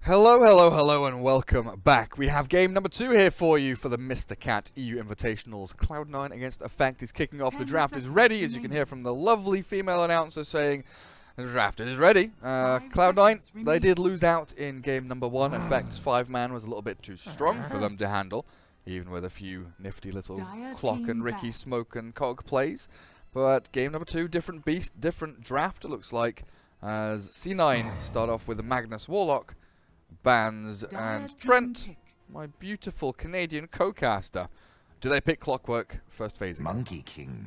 Hello, hello, hello, and welcome back. We have game number 2 here for you for the Mr. Cat EU Invitationals. Cloud9 against Effect is kicking off. The draft is ready, as you can hear from the lovely female announcer saying the draft is ready. Cloud9, they did lose out in game number 1. Effect's 5-man was a little bit too strong for them to handle, even with a few nifty little Clock and Ricky Smoke and Cog plays. But game number 2, different beast, different draft, it looks like, as C9 start off with the Magnus Warlock, Bans and Trent, my beautiful Canadian co-caster. Do they pick Clockwork first phase again? Monkey King.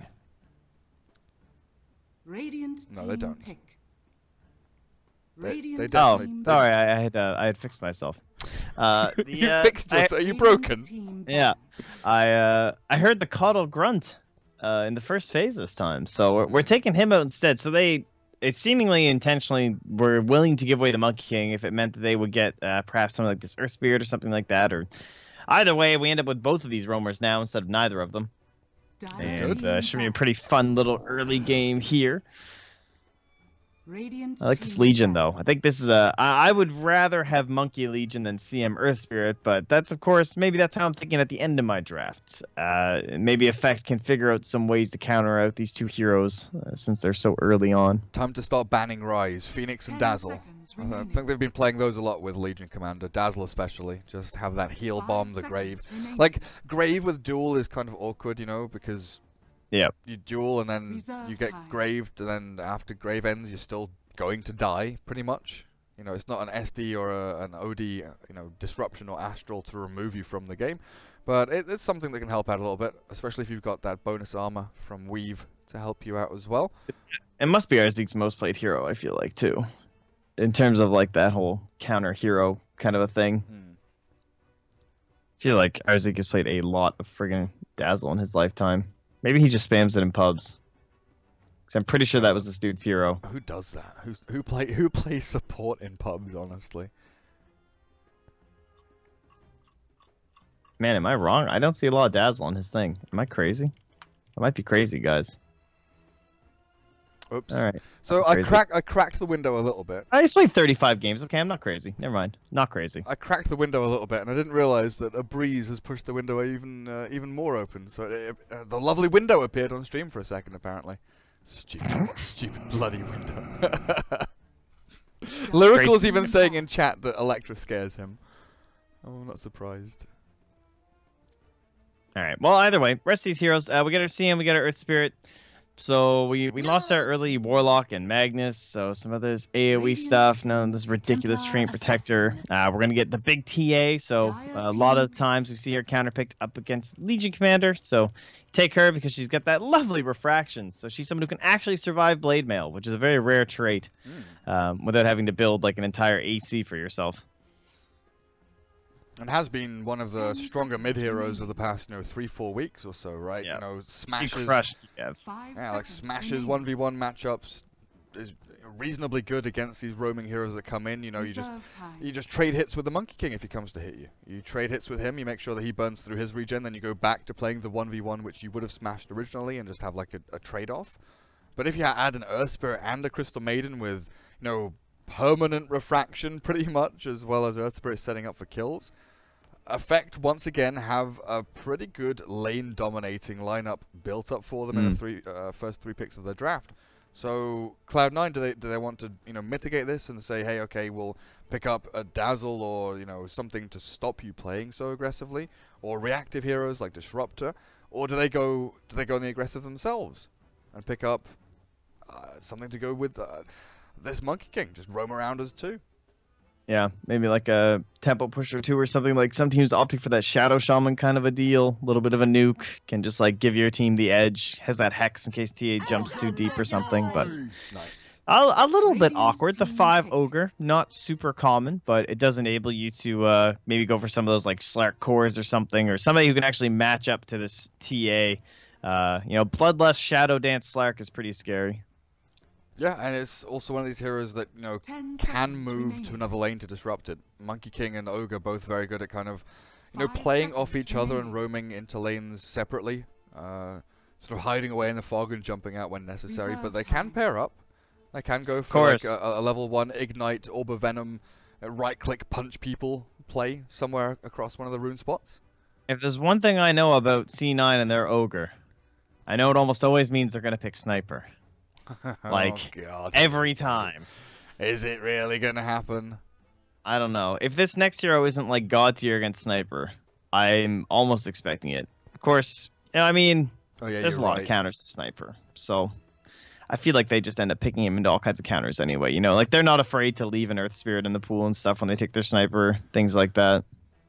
Radiant No, they don't. Pick. They Radiant definitely. team Sorry, I had fixed myself. You fixed yourself. Are you broken? team Yeah, I heard the Caudal Grunt in the first phase this time, so we're taking him out instead. So they seemingly intentionally were willing to give away the Monkey King if it meant that they would get perhaps something like this Earth Spirit or something like that. Or either way, we end up with both of these roamers now instead of neither of them. And should be a pretty fun little early game here. Radiant I like this team Legion back. though. I think this is I would rather have Monkey Legion than CM Earth Spirit, but that's of course maybe that's how I'm thinking at the end of my draft. Maybe Effect can figure out some ways to counter out these two heroes since they're so early on. Time to start banning Rise, Phoenix and 10 Dazzle. seconds I remaining. think they've been playing those a lot with Legion Commander, Dazzle especially. Just have that heal 5 bomb, the seconds Grave. remaining. Like, Grave with Duel is kind of awkward, you know, because Yep. you duel and then Reserve you get time. Graved, and then after Grave ends, you're still going to die, pretty much. You know, it's not an SD or an OD, you know, disruption or astral to remove you from the game. But it's something that can help out a little bit, especially if you've got that bonus armor from Weave to help you out as well. It must be Arzeek's most played hero, I feel like, too. In terms of like that whole counter hero kind of a thing. I feel like Arzeek has played a lot of friggin' Dazzle in his lifetime. Maybe he just spams it in pubs. Cause I'm pretty sure that was this dude's hero. Who does that? Who plays support in pubs, honestly? Man, am I wrong? I don't see a lot of Dazzle on his thing. Am I crazy? I might be crazy, guys. Oops. All right. So I'm crazy. I cracked the window a little bit. I just played 35 games. Okay, I'm not crazy. Never mind. Not crazy. I cracked the window a little bit, and I didn't realize that a breeze has pushed the window even more open. So the lovely window appeared on stream for a second, apparently. Stupid bloody window. Lyrical's even saying in chat that Electra scares him. Oh, I'm not surprised. All right. Well, either way, rest of these heroes. We got our CM, we got our Earth Spirit. So we lost our early Warlock and Magnus. So some of this AoE stuff. None of this ridiculous Treant Protector. We're gonna get the big TA. So a lot of times we see her counterpicked up against Legion Commander. So take her because she's got that lovely refraction. So she's someone who can actually survive Blade Mail, which is a very rare trait, without having to build like an entire AC for yourself. And has been one of the stronger mid heroes of the past, 3-4 weeks or so, right? Yeah. You know, She smashes. crushed Kiev. 5 Yeah, like seconds smashes remaining. 1v1 matchups. Is reasonably good against these roaming heroes that come in. You know, you Reserve time. just trade hits with the Monkey King if he comes to hit you. You trade hits with him, you make sure that he burns through his regen, then you go back to playing the 1v1 which you would have smashed originally and just have like a trade-off. But if you add an Earth Spirit and a Crystal Maiden with, permanent refraction pretty much, as well as Earth Spirit setting up for kills, Effect once again have a pretty good lane dominating lineup built up for them in the first 3 picks of their draft. So Cloud9, do they want to mitigate this and say, hey, okay, we'll pick up a Dazzle or something to stop you playing so aggressively, or reactive heroes like Disruptor, or do they go in the aggressive themselves and pick up something to go with this Monkey King, just roam around as 2? Yeah, maybe like a Tempo Pusher 2 or something. Like some teams opting for that Shadow Shaman kind of a deal. A little bit of a nuke. Can just like give your team the edge. Has that Hex in case TA jumps too deep or something. But Nice. a little bit Radiant awkward. The team 5 pick. Ogre. Not super common, but it does enable you to maybe go for some of those like Slark cores or something. Or somebody who can actually match up to this TA. Bloodlust Shadow Dance Slark is pretty scary. Yeah, and it's also one of these heroes that, 10 can seconds move remaining. to another lane to disrupt it. Monkey King and Ogre both very good at kind of, 5 playing off seconds each other and remaining. roaming into lanes separately. Sort of hiding away in the fog and jumping out when necessary. But Reserve they can time. pair up. They can go for like Course. a level 1 Ignite, Orb of Venom, right-click punch people play somewhere across one of the rune spots. If there's one thing I know about C9 and their ogre, I know it almost always means they're gonna pick sniper. Like Oh, God. every time. Is it really gonna happen? I don't know. If this next hero isn't like god tier against sniper, I'm almost expecting it. Of course, I mean, Oh yeah, there's a you're lot right. of counters to sniper, so I feel like they just end up picking him into all kinds of counters anyway. You know, like they're not afraid to leave an Earth Spirit in the pool and stuff when they take their sniper, things like that.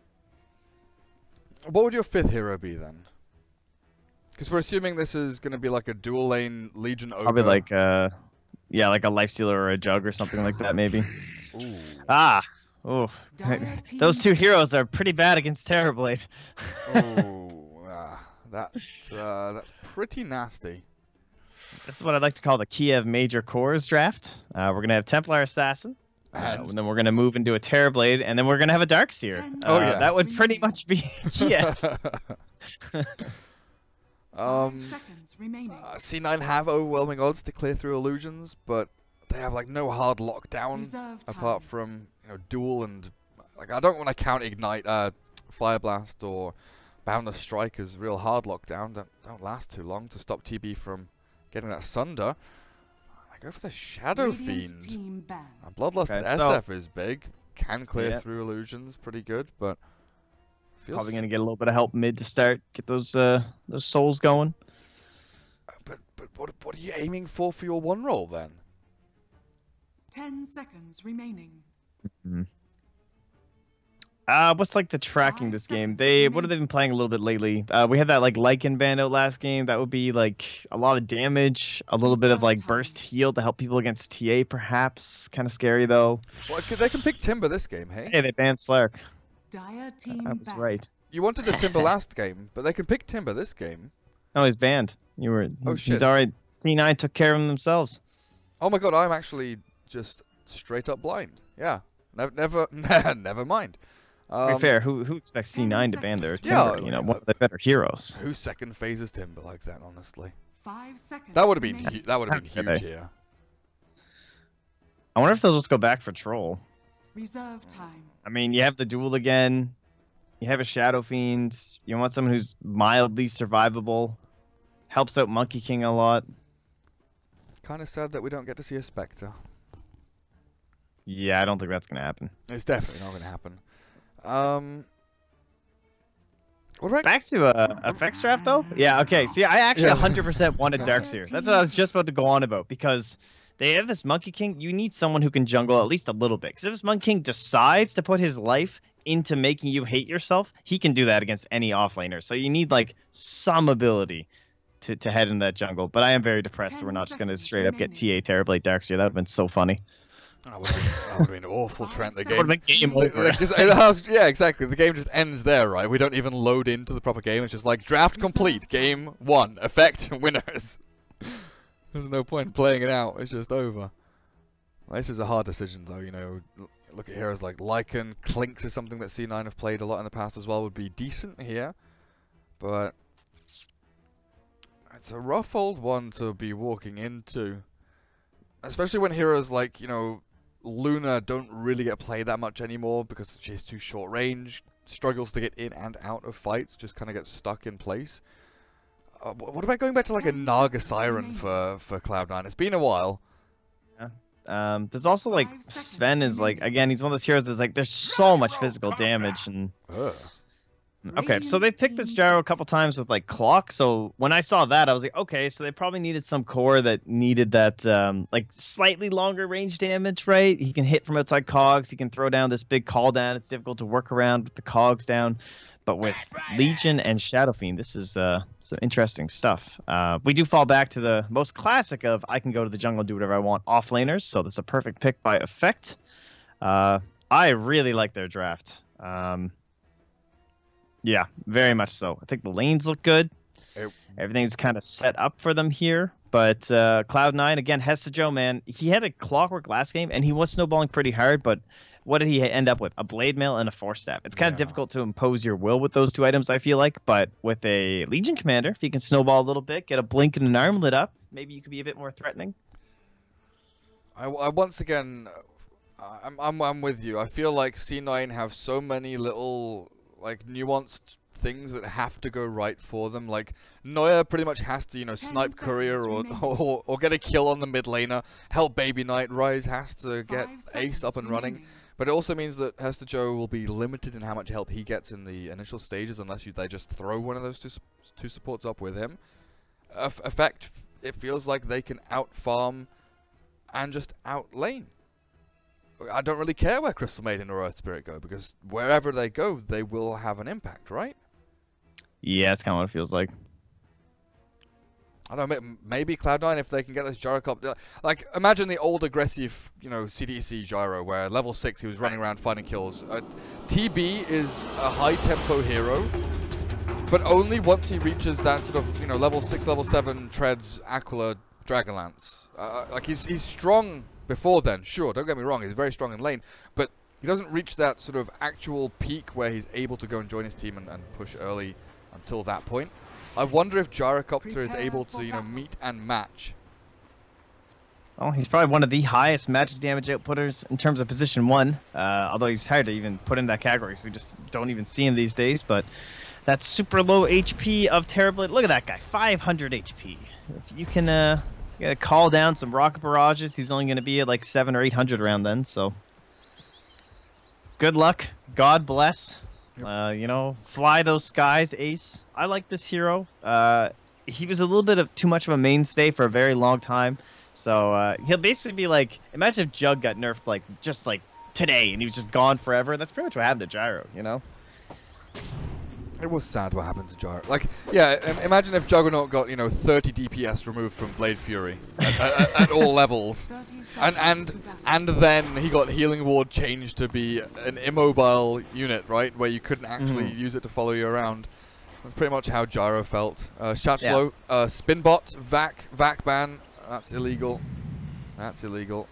What would your 5th hero be then? Because we're assuming this is going to be like a dual lane Legion Ogre. Probably like yeah, like a Lifestealer or a Jug or something like that, maybe. Ooh. Ah, oh, those two heroes are pretty bad against Terrorblade. That's pretty nasty. This is what I'd like to call the Kiev Major Cores draft. We're gonna have Templar Assassin, and then we're gonna move into a Terrorblade, and then we're gonna have a Darkseer. Oh, yes. That would pretty much be Kiev. 5 seconds remaining. C9 have overwhelming odds to clear through illusions, but they have like no hard lockdown Reserve apart time. from duel and like I don't want to count Ignite, Fire Blast or Boundless Strike as real hard lockdown. Don't last too long to stop TB from getting that Sunder. I go for the Shadow Radiant Fiend. team ban. Bloodlust Okay, SF is big, can clear Yeah. through illusions pretty good, but feels Probably gonna get a little bit of help mid to start, get those souls going. But what are you aiming for your 1 roll then? 10 seconds remaining. What's like the tracking 5 this game? seconds What have they been playing a little bit lately? We had that like Lycan band out last game. That would be like a lot of damage, a little bit of like burst heal to help people against TA, perhaps. Kind of scary though. Well, they can pick Timber this game, hey? Hey, they banned Slark. Dire team I was ban. right. You wanted the Timber last game, but they can pick Timber this game. No, he's banned. You were. Oh, shit. He's alright. C9 took care of him themselves. Oh my god, I'm actually just straight up blind. Yeah, never mind. To be fair, who expects 10 C9 to ban their seconds. Yeah, Timber? You know, one of the better heroes. Who second phases Timber like that? Honestly, 5 seconds. that would have been remaining. that would have been Okay. huge here. I wonder if they'll just go back for Troll. Reserve time. I mean, you have the duel again. You have a Shadow Fiend. You want someone who's mildly survivable. Helps out Monkey King a lot. Kind of sad that we don't get to see a Spectre. Yeah, I don't think that's going to happen. It's definitely not going to happen. What about Back to effects draft, though? Yeah, okay. See, I actually Yeah. 100% wanted Darkseer. That's what I was just about to go on about, because they have this Monkey King. You need someone who can jungle at least a little bit. Because if this Monkey King decides to put his life into making you hate yourself, he can do that against any offlaner. So you need, like, some ability to head in that jungle. But I am very depressed, so we're not just going to straight up get TA Terrorblade Darkseer. That would have been so funny. that would have been awful, Trent. The That game. Would have been game over. Yeah, exactly. The game just ends there, right? We don't even load into the proper game. It's just like draft complete, game 1, effect winners. There's no point in playing it out. It's just over. Well, this is a hard decision, though. You know, look at heroes like Lycan. Clinks is something that C9 have played a lot in the past as well. Would be decent here, but it's a rough old one to be walking into, especially when heroes like Luna don't really get played that much anymore because she's too short range, struggles to get in and out of fights, just kind of gets stuck in place. What about going back to like a Naga Siren for Cloud9? It's been a while. There's also like 5 seconds Sven is like, remaining. again, he's one of those heroes that's like there's so much physical damage. And Ugh. okay, so they've picked this gyro a couple times with like clock. So when I saw that, I was like, okay, so they probably needed some core that needed that like slightly longer range damage, right? He can hit from outside cogs. He can throw down this big call down. It's difficult to work around with the cogs down. But with Legion and Shadow Fiend, this is some interesting stuff. We do fall back to the most classic of I can go to the jungle and do whatever I want offlaners. So this is a perfect pick by effect. I really like their draft. Yeah, very much so. I think the lanes look good. Everything's kind of set up for them here. But Cloud9, again, Hesta Joe, man, he had a clockwork last game, and he was snowballing pretty hard, but what did he end up with? A blade mail and a force staff. It's kind of difficult to impose your will with those two items, I feel like, but with a Legion Commander, if you can snowball a little bit, get a blink and an armlet up, maybe you could be a bit more threatening. I once again, I'm with you. I feel like C9 have so many little like nuanced things that have to go right for them. Like Neuer pretty much has to, you know, snipe Courier or get a kill on the mid laner, help Baby Knight. Ryze has to get Ace up and running. But it also means that Hester Joe will be limited in how much help he gets in the initial stages unless they just throw one of those two supports up with him. Effect, it feels like they can out-farm and just out-lane. I don't really care where Crystal Maiden or Earth Spirit go, because wherever they go, they will have an impact, right? Yeah, that's kind of what it feels like. I don't know, maybe Cloud9 if they can get this Gyro up. Like, imagine the old aggressive, you know, CDC Gyro, where level 6 he was running around finding kills. TB is a high-tempo hero, but only once he reaches that sort of, you know, level 6, level 7 treads Aquila Dragonlance. Like, he's strong before then, sure, don't get me wrong, he's very strong in lane, but he doesn't reach that sort of actual peak where he's able to go and join his team and push early until that point. I wonder if Gyrocopter is able to, you know, meet and match. Oh, he's probably one of the highest magic damage outputters in terms of position 1. Although he's hard to even put in that category, so we just don't even see him these days. But that super low HP of Terrorblade, look at that guy, 500 HP. If you can call down some rocket barrages, he's only going to be at like 700 or 800 around then. So good luck. God bless. Yep. You know, fly those skies, Ace. I like this hero. He was a little bit of too much of a mainstay for a very long time. So he'll basically be like, imagine if Jug got nerfed like just like today and he was just gone forever. That's pretty much what happened to Gyro, you know? It was sad what happened to Gyro. Like, yeah, imagine if Juggernaut got, you know, 30 DPS removed from Blade Fury at all levels. And then he got Healing Ward changed to be an immobile unit, right? Where you couldn't actually use it to follow you around. That's pretty much how Gyro felt. Shachlo, Spinbot, Vac ban. That's illegal. That's illegal.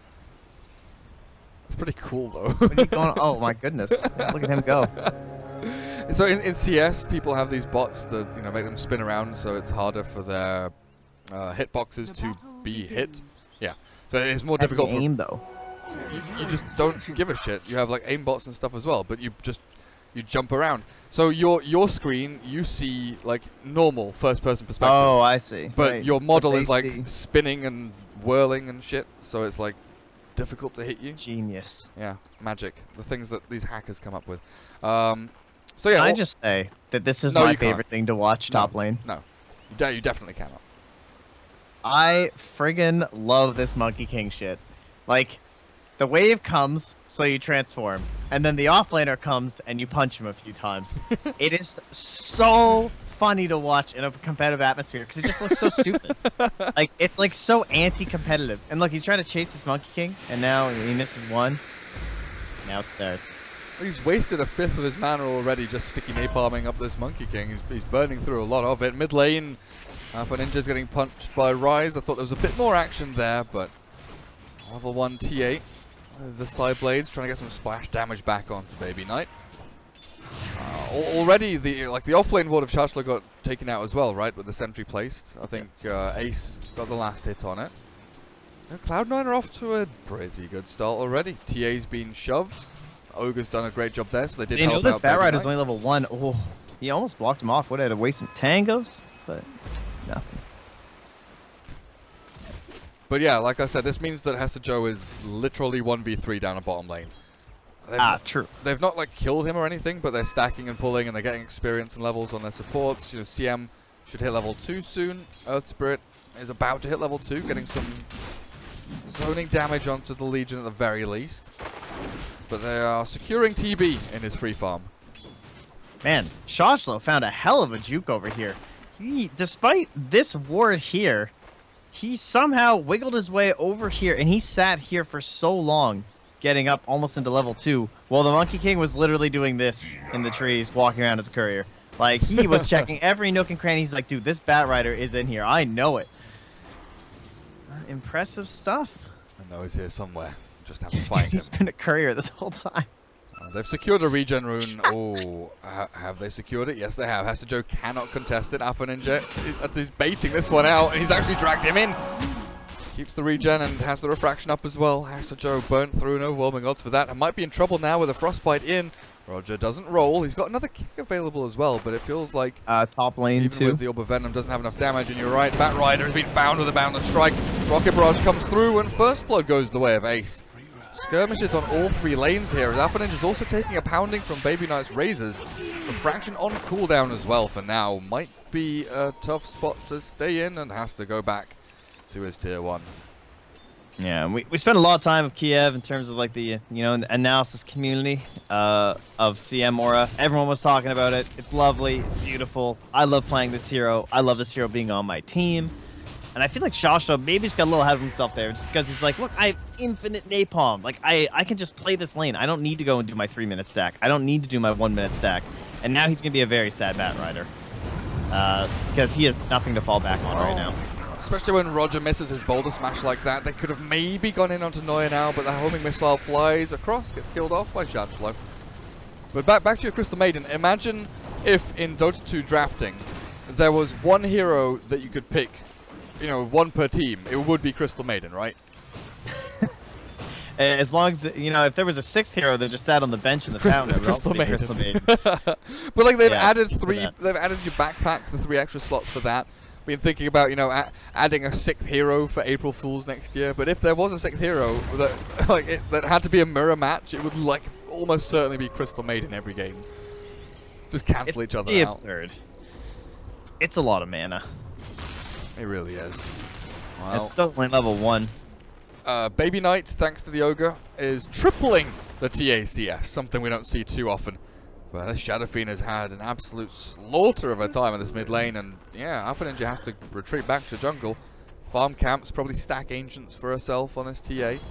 It's pretty cool, though. Oh, my goodness. Look at him go. So in CS, people have these bots that, you know, make them spin around, so it's harder for their hitboxes to be hit. Yeah, so it's more difficult. Aim though. You just don't give a shit. You have like aim bots and stuff as well, but you jump around. So your screen, you see like normal first-person perspective. Oh, I see. But right. your model is like spinning and whirling and shit, so it's like difficult to hit you. Genius. Yeah, magic. The things that these hackers come up with. So yeah, Can I just say that this is my favorite thing to watch top lane? No, you definitely cannot. I friggin' love this Monkey King shit. Like, the wave comes, so you transform, and then the offlaner comes, and you punch him a few times. It is so funny to watch in a competitive atmosphere, because it just looks so stupid. Like, it's like so anti-competitive. And look, he's trying to chase this Monkey King, and now he misses one. Now it starts. He's wasted a fifth of his mana already just sticky napalming up this Monkey King. He's burning through a lot of it. Mid lane, Alpha Ninja's getting punched by Ryze. I thought there was a bit more action there, but level 1 T8. The side blades trying to get some splash damage back onto Baby Knight. Already the offlane ward of Shachlo got taken out as well, right? With the sentry placed. I think Ace got the last hit on it. Cloud9 are off to a pretty good start already. TA's been shoved. Ogre's done a great job there, so they did help out. Bat Rider's only level 1. Oh, he almost blocked him off. Would have had to waste some tangos, but nothing. But yeah, like I said, this means that Hester Joe is literally 1v3 down a bottom lane. True. They've not like killed him or anything, but they're stacking and pulling, and they're getting experience and levels on their supports. You know, CM should hit level 2 soon. Earth Spirit is about to hit level 2, getting some zoning damage onto the Legion at the very least. But they are securing TB in his free farm. Man, Shachlo found a hell of a juke over here. Despite this ward here, he somehow wiggled his way over here, and he sat here for so long, getting up almost into level 2, while the Monkey King was literally doing this in the trees, walking around as a courier. Like, he was checking every nook and cranny. He's like, dude, this Bat Rider is in here. I know it. Impressive stuff. I know he's here somewhere. Just have to find him. He's been a courier this whole time. They've secured a regen rune. Oh, have they secured it? Yes, they have. Hester Joe cannot contest it. Alpha Ninja is baiting this one out, and he's actually dragged him in. Keeps the regen and has the refraction up as well. Joe burnt through and overwhelming odds for that. And might be in trouble now with a frostbite in. Roger doesn't roll. He's got another kick available as well, but it feels like top lane even too. with the Orb of Venom doesn't have enough damage. And you're right, Batrider has been found with a Boundless Strike. Rocket Barrage comes through, and First Blood goes the way of Ace. Skirmishes on all 3 lanes here, as Alpha Ninja is also taking a pounding from Baby Knight's Razors. Refraction on cooldown as well for now. Might be a tough spot to stay in, and has to go back to his tier 1. Yeah, we spent a lot of time with Kiev in terms of like the analysis community of CM Aura. Everyone was talking about it. It's lovely. It's beautiful. I love playing this hero. I love this hero being on my team. And I feel like Shashto maybe just got a little ahead of himself there, just because he's like, look, I have infinite napalm. Like I can just play this lane. I don't need to go and do my 3-minute stack. I don't need to do my 1-minute stack. And now he's gonna be a very sad Batrider because he has nothing to fall back on right now. Especially when Roger misses his boulder smash like that. They could have maybe gone in onto Noya now, but the homing missile flies across, gets killed off by Shadowflow. But back to your Crystal Maiden. Imagine if in Dota 2 drafting, there was one hero that you could pick, you know, one per team. It would be Crystal Maiden, right? As long as, you know, if there was a 6th hero that just sat on the bench in the town, it would also be Crystal Maiden. But like they've added they've added your backpack, the 3 extra slots for that. Been thinking about, you know, adding a 6th hero for April Fools next year. But if there was a 6th hero that that had to be a mirror match, it would like almost certainly be Crystal Maiden every game. Just cancel each other out. It's absurd. It's a lot of mana. It really is. Well, it's still only level 1. Baby Knight, thanks to the Ogre, is tripling the TACS, something we don't see too often. But this Shadow Fiend has had an absolute slaughter of a time in this mid lane, and yeah, Alpha Ninja has to retreat back to jungle. Farm camps, probably stack Ancients for herself on this TA. It's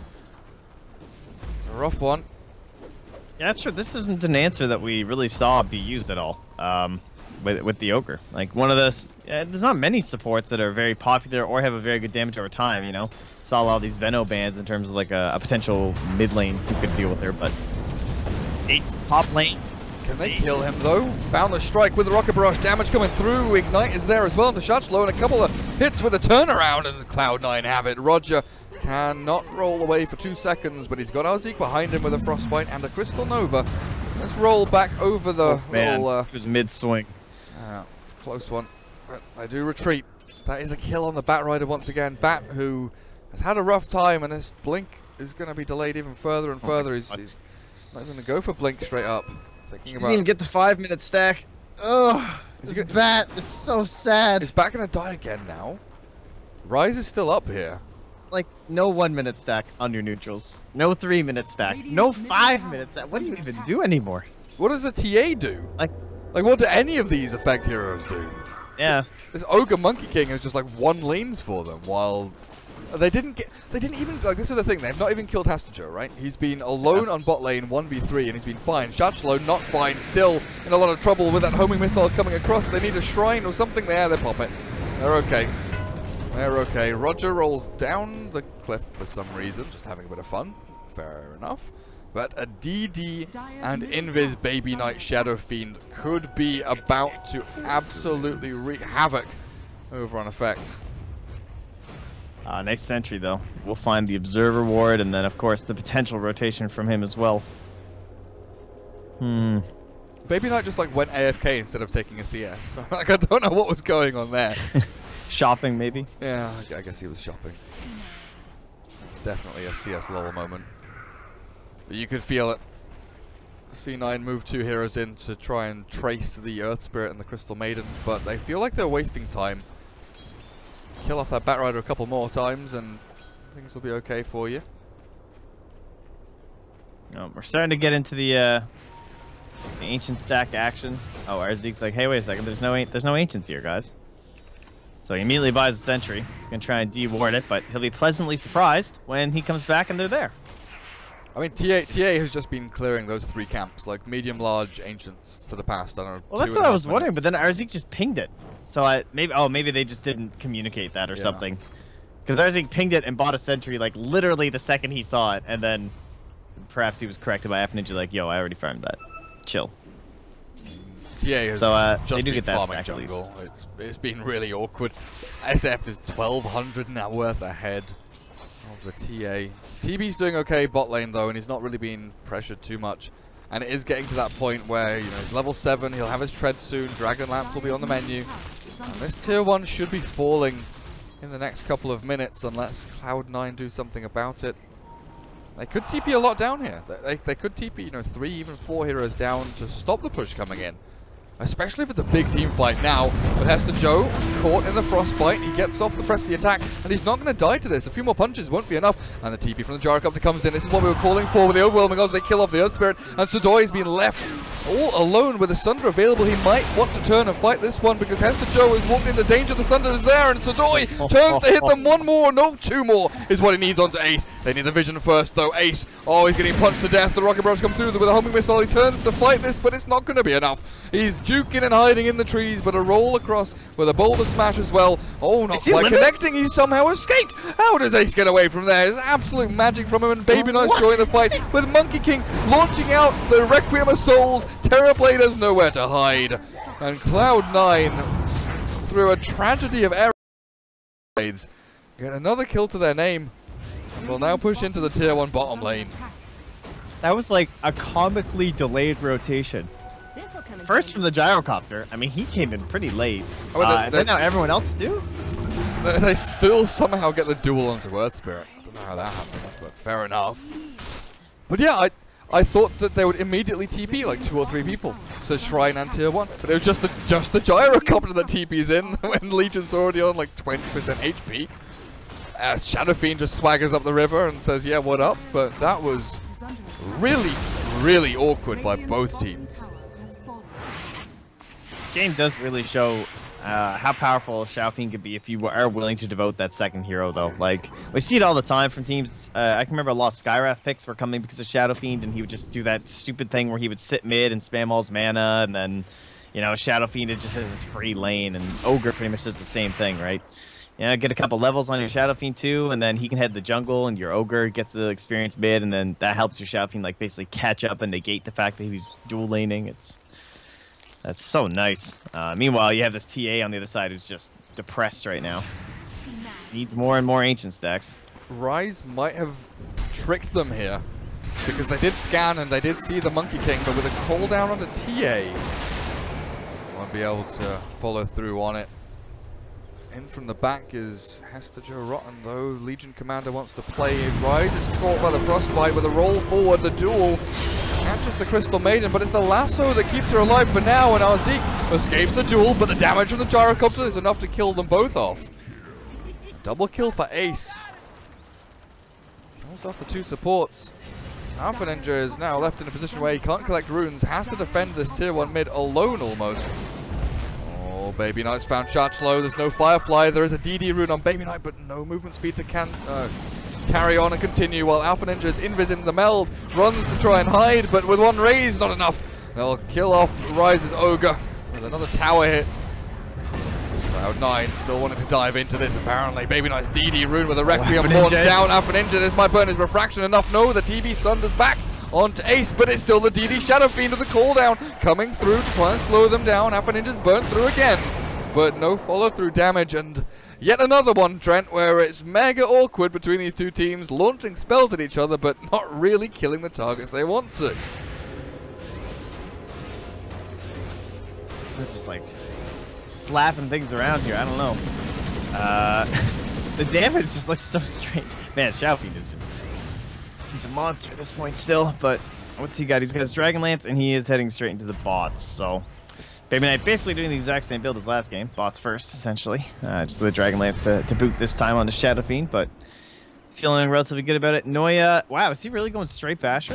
a rough one. Yeah, that's true. This isn't an answer that we really saw be used at all with the Ogre. Like, one of those, there's not many supports that are very popular or have a very good damage over time, you know? Saw a lot of these Veno bans in terms of like a potential mid lane who could deal with her, but Ace, top lane. Can they kill him though? Boundless Strike with the Rocket Barrage, damage coming through. Ignite is there as well to Shachlo, and a couple of hits with a turnaround, and Cloud9 have it. Roger cannot roll away for 2 seconds, but he's got Arzeek behind him with a Frostbite and a Crystal Nova. Let's roll back over the little... it was mid-swing. It's a close one. But I do retreat. That is a kill on the Batrider once again. Bat, who has had a rough time, and this Blink is going to be delayed even further and further. He's not going to go for Blink straight up. He didn't even get the 5-minute stack. Oh, this Bat is so sad. Is Bat going to die again now? Rise is still up here. Like, no 1-minute stack on your neutrals. No 3-minute stack. No 5-minute stack. What do you even do anymore? What does the TA do? Like what do any of these effect heroes do? Yeah. This Ogre Monkey King is just like 1 lanes for them, while they didn't even, like, this is the thing, they've not even killed Hastajo, right? He's been alone on bot lane 1v3 and he's been fine. Shachlo not fine, still in a lot of trouble with that homing missile coming across. They need a shrine or something there, they pop it. They're okay. They're okay. Roger rolls down the cliff for some reason, just having a bit of fun. Fair enough. But a DD and Invis Baby Knight Shadow Fiend could be about to absolutely wreak havoc over on Effect. Next sentry, though. We'll find the Observer Ward, and then, of course, the potential rotation from him as well. Baby Knight just, like, went AFK instead of taking a CS. Like, I don't know what was going on there. Shopping, maybe? Yeah, I guess he was shopping. It's definitely a CS level moment. But you could feel it. C9 moved 2 heroes in to try and trace the Earth Spirit and the Crystal Maiden, but they feel like they're wasting time. Kill off that Batrider a couple more times and things will be okay for you. We're starting to get into the ancient stack action. Oh, Arzeek's like, hey, wait a second, there's no ancients here, guys. So he immediately buys a sentry. He's gonna try and deward it, but he'll be pleasantly surprised when he comes back and they're there. I mean, TA has just been clearing those 3 camps, like medium, large, ancients for the past, I don't know. Well, that's what I was wondering, but then Arzeek just pinged it. So maybe they just didn't communicate that or something. Because Arzeek pinged it and bought a sentry like literally the second he saw it, and then perhaps he was corrected by F Ninja like, yo, I already farmed that. Chill. TA has just they do been get that farming jungle. It's been really awkward. SF is 1200 net worth ahead. of the TA. TB's doing okay bot lane though, and he's not really being pressured too much. And it is getting to that point where, you know, he's level 7, he'll have his tread soon, Dragon Lance will be on the menu. And this tier 1 should be falling in the next couple of minutes unless Cloud9 do something about it. They could TP a lot down here. They could TP, you know, 3, even 4 heroes down to stop the push coming in. Especially if it's a big team fight now. With Hester Joe caught in the frostbite, he gets off the press of the attack, and he's not going to die to this. A few more punches won't be enough. And the TP from the Gyrocopter comes in. This is what we were calling for with the overwhelming odds. They kill off the Earth Spirit, and Sudoi being left all alone with the Sunder available. He might want to turn and fight this one because Hester Joe has walked into danger. The Sunder is there, and Sudoi turns to hit them. 1 more, no, 2 more is what he needs onto Ace. They need the vision first, though. Ace, oh, he's getting punched to death. The Rocket Barrage comes through with a homing missile. He turns to fight this, but it's not going to be enough. He's juking and hiding in the trees, but a roll across with a boulder smash as well. Oh, not quite connecting. He somehow escaped. How does Ace get away from there? It's absolute magic from him, and Baby Knight's joining the fight with Monkey King launching out the Requiem of Souls. Terrorblade has nowhere to hide. And Cloud9, through a tragedy of air raids, get another kill to their name. And will now push into the tier 1 bottom lane. That was like a comically delayed rotation. First from the Gyrocopter. I mean, he came in pretty late. Oh, and then now everyone else too? They still somehow get the duel onto Earth Spirit. I don't know how that happens, but fair enough. But yeah, I thought that they would immediately TP like 2 or 3 people to Shrine and tier 1. But it was just the Gyrocopter that TP's in when Legion's already on like 20% HP. Shadow Fiend just swaggers up the river and says, yeah, what up? But that was really, really awkward by both teams. This game does really show how powerful Shadow Fiend could be if you are willing to devote that second hero, though. Like, we see it all the time from teams. I can remember a lot of Skywrath picks were coming because of Shadow Fiend, and he would just do that stupid thing where he would sit mid and spam all his mana, and then, you know, Shadow Fiend just has his free lane, and Ogre pretty much does the same thing, right? You know, get a couple levels on your Shadow Fiend too, and then he can head the jungle, and your Ogre gets the experience mid, and then that helps your Shadow Fiend like basically catch up and negate the fact that he's dual laning. That's so nice. Meanwhile, you have this TA on the other side who's just depressed right now. Needs more and more ancient stacks. Ryze might have tricked them here because they did scan and they did see the Monkey King, but with a call down onto TA, won't be able to follow through on it. In from the back is Hester Joe Rotten, though. Legion Commander wants to play. Ryze is caught by the Frostbite with a roll forward. The duel catches the Crystal Maiden, but it's the lasso that keeps her alive for now, and Arzeek escapes the duel, but the damage from the Gyrocopter is enough to kill them both off. Double kill for Ace. Kills off the 2 supports. Alpha Ninja is now left in a position where he can't collect runes, has to defend this tier 1 mid alone almost. Oh, Baby Knight's found Shachlo. There's no Firefly. There is a DD rune on Baby Knight, but no movement speed to carry on and continue, while Alpha Ninja is invis in the meld, runs to try and hide, but with 1 raise, not enough. They'll kill off Ryze's Ogre with another tower hit. Cloud9 still wanting to dive into this, apparently. Baby Knight's DD rune with a Requiem launched down. Alpha Ninja, this might burn his refraction enough. No, the TB Sunder's back onto Ace, but it's still the DD Shadow Fiend with the call down coming through to try and slow them down. Alpha Ninja's burnt through again, but no follow through damage, and yet another one, Trent, where it's mega awkward between these 2 teams, launching spells at each other, but not really killing the targets they want to. They're just like slapping things around here. I don't know. The damage just looks so strange. Man, Shadow Fiend is just... he's a monster at this point still, but what's he got? He's got his Dragon Lance, and he is heading straight into the bots, so... Baby Knight basically doing the exact same build as last game. Bots first, essentially. Just with Dragon Lance to boot this time on the Shadow Fiend, but feeling relatively good about it. Noya, wow, is he really going straight Basher?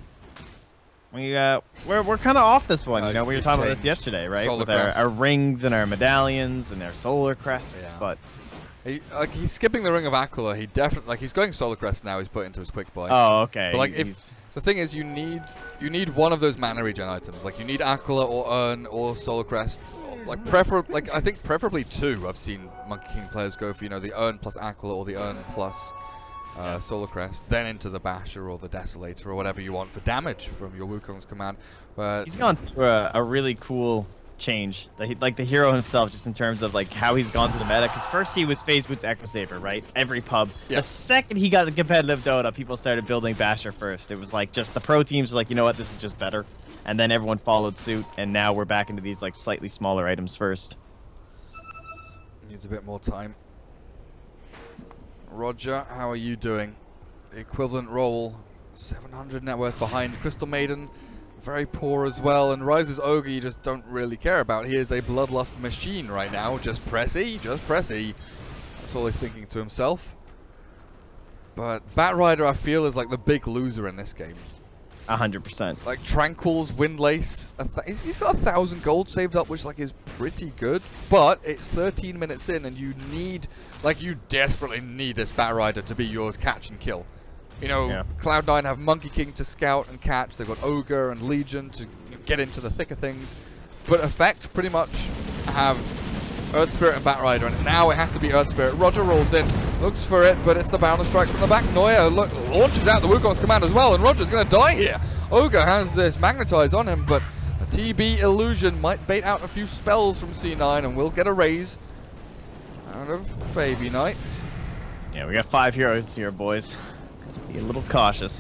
We're kind of off this one, you know, we were talking about this yesterday, right? Solar with Crest. our rings and our medallions and our solar crests, Yeah. but... He's skipping the Ring of Aquila. He definitely, like, he's going Solar Crest now. He's put into his quick buy. Oh, okay. But like, the thing is, you need one of those mana regen items. Like, you need Aquila or Urn or Solar Crest. Like, I think preferably 2. I've seen Monkey King players go for, you know, the Urn plus Aquila or the Urn plus Solar Crest, then into the Basher or the Desolator or whatever you want for damage from your Wukong's command. But he's gone through a really cool change. Like the hero himself, just in terms of like how he's gone through the meta. Because first he was Phase Boots Echo Saber, right? Every pub. Yeah. The second he got a competitive Dota, people started building Basher first. It was like just the pro teams were like, you know what, this is just better. And then everyone followed suit, and now we're back into these like slightly smaller items first. Needs a bit more time. Roger, how are you doing? The equivalent role, 700 net worth behind Crystal Maiden. Very poor as well, and Rise's Ogre you just don't really care about. He is a bloodlust machine right now. Just press E, just press E. That's all he's thinking to himself. But Batrider, I feel, is like the big loser in this game. 100%. Like Tranquil's Windlace, he's got 1,000 gold saved up, which like is pretty good. But it's 13 minutes in, and you need, like, you desperately need this Batrider to be your catch and kill. You know, Yeah. Cloud9 have Monkey King to scout and catch. They've got Ogre and Legion to get into the thick of things. But Effect pretty much have Earth Spirit and Batrider, and now it has to be Earth Spirit. Roger rolls in, looks for it, but it's the Boundless Strike from the back. Neuer launches out the Wukong's command as well, and Roger's going to die here. Ogre has this Magnetize on him, but a TB Illusion might bait out a few spells from C9, and we'll get a raise out of Baby Knight. Yeah, we got 5 heroes here, boys. Be a little cautious.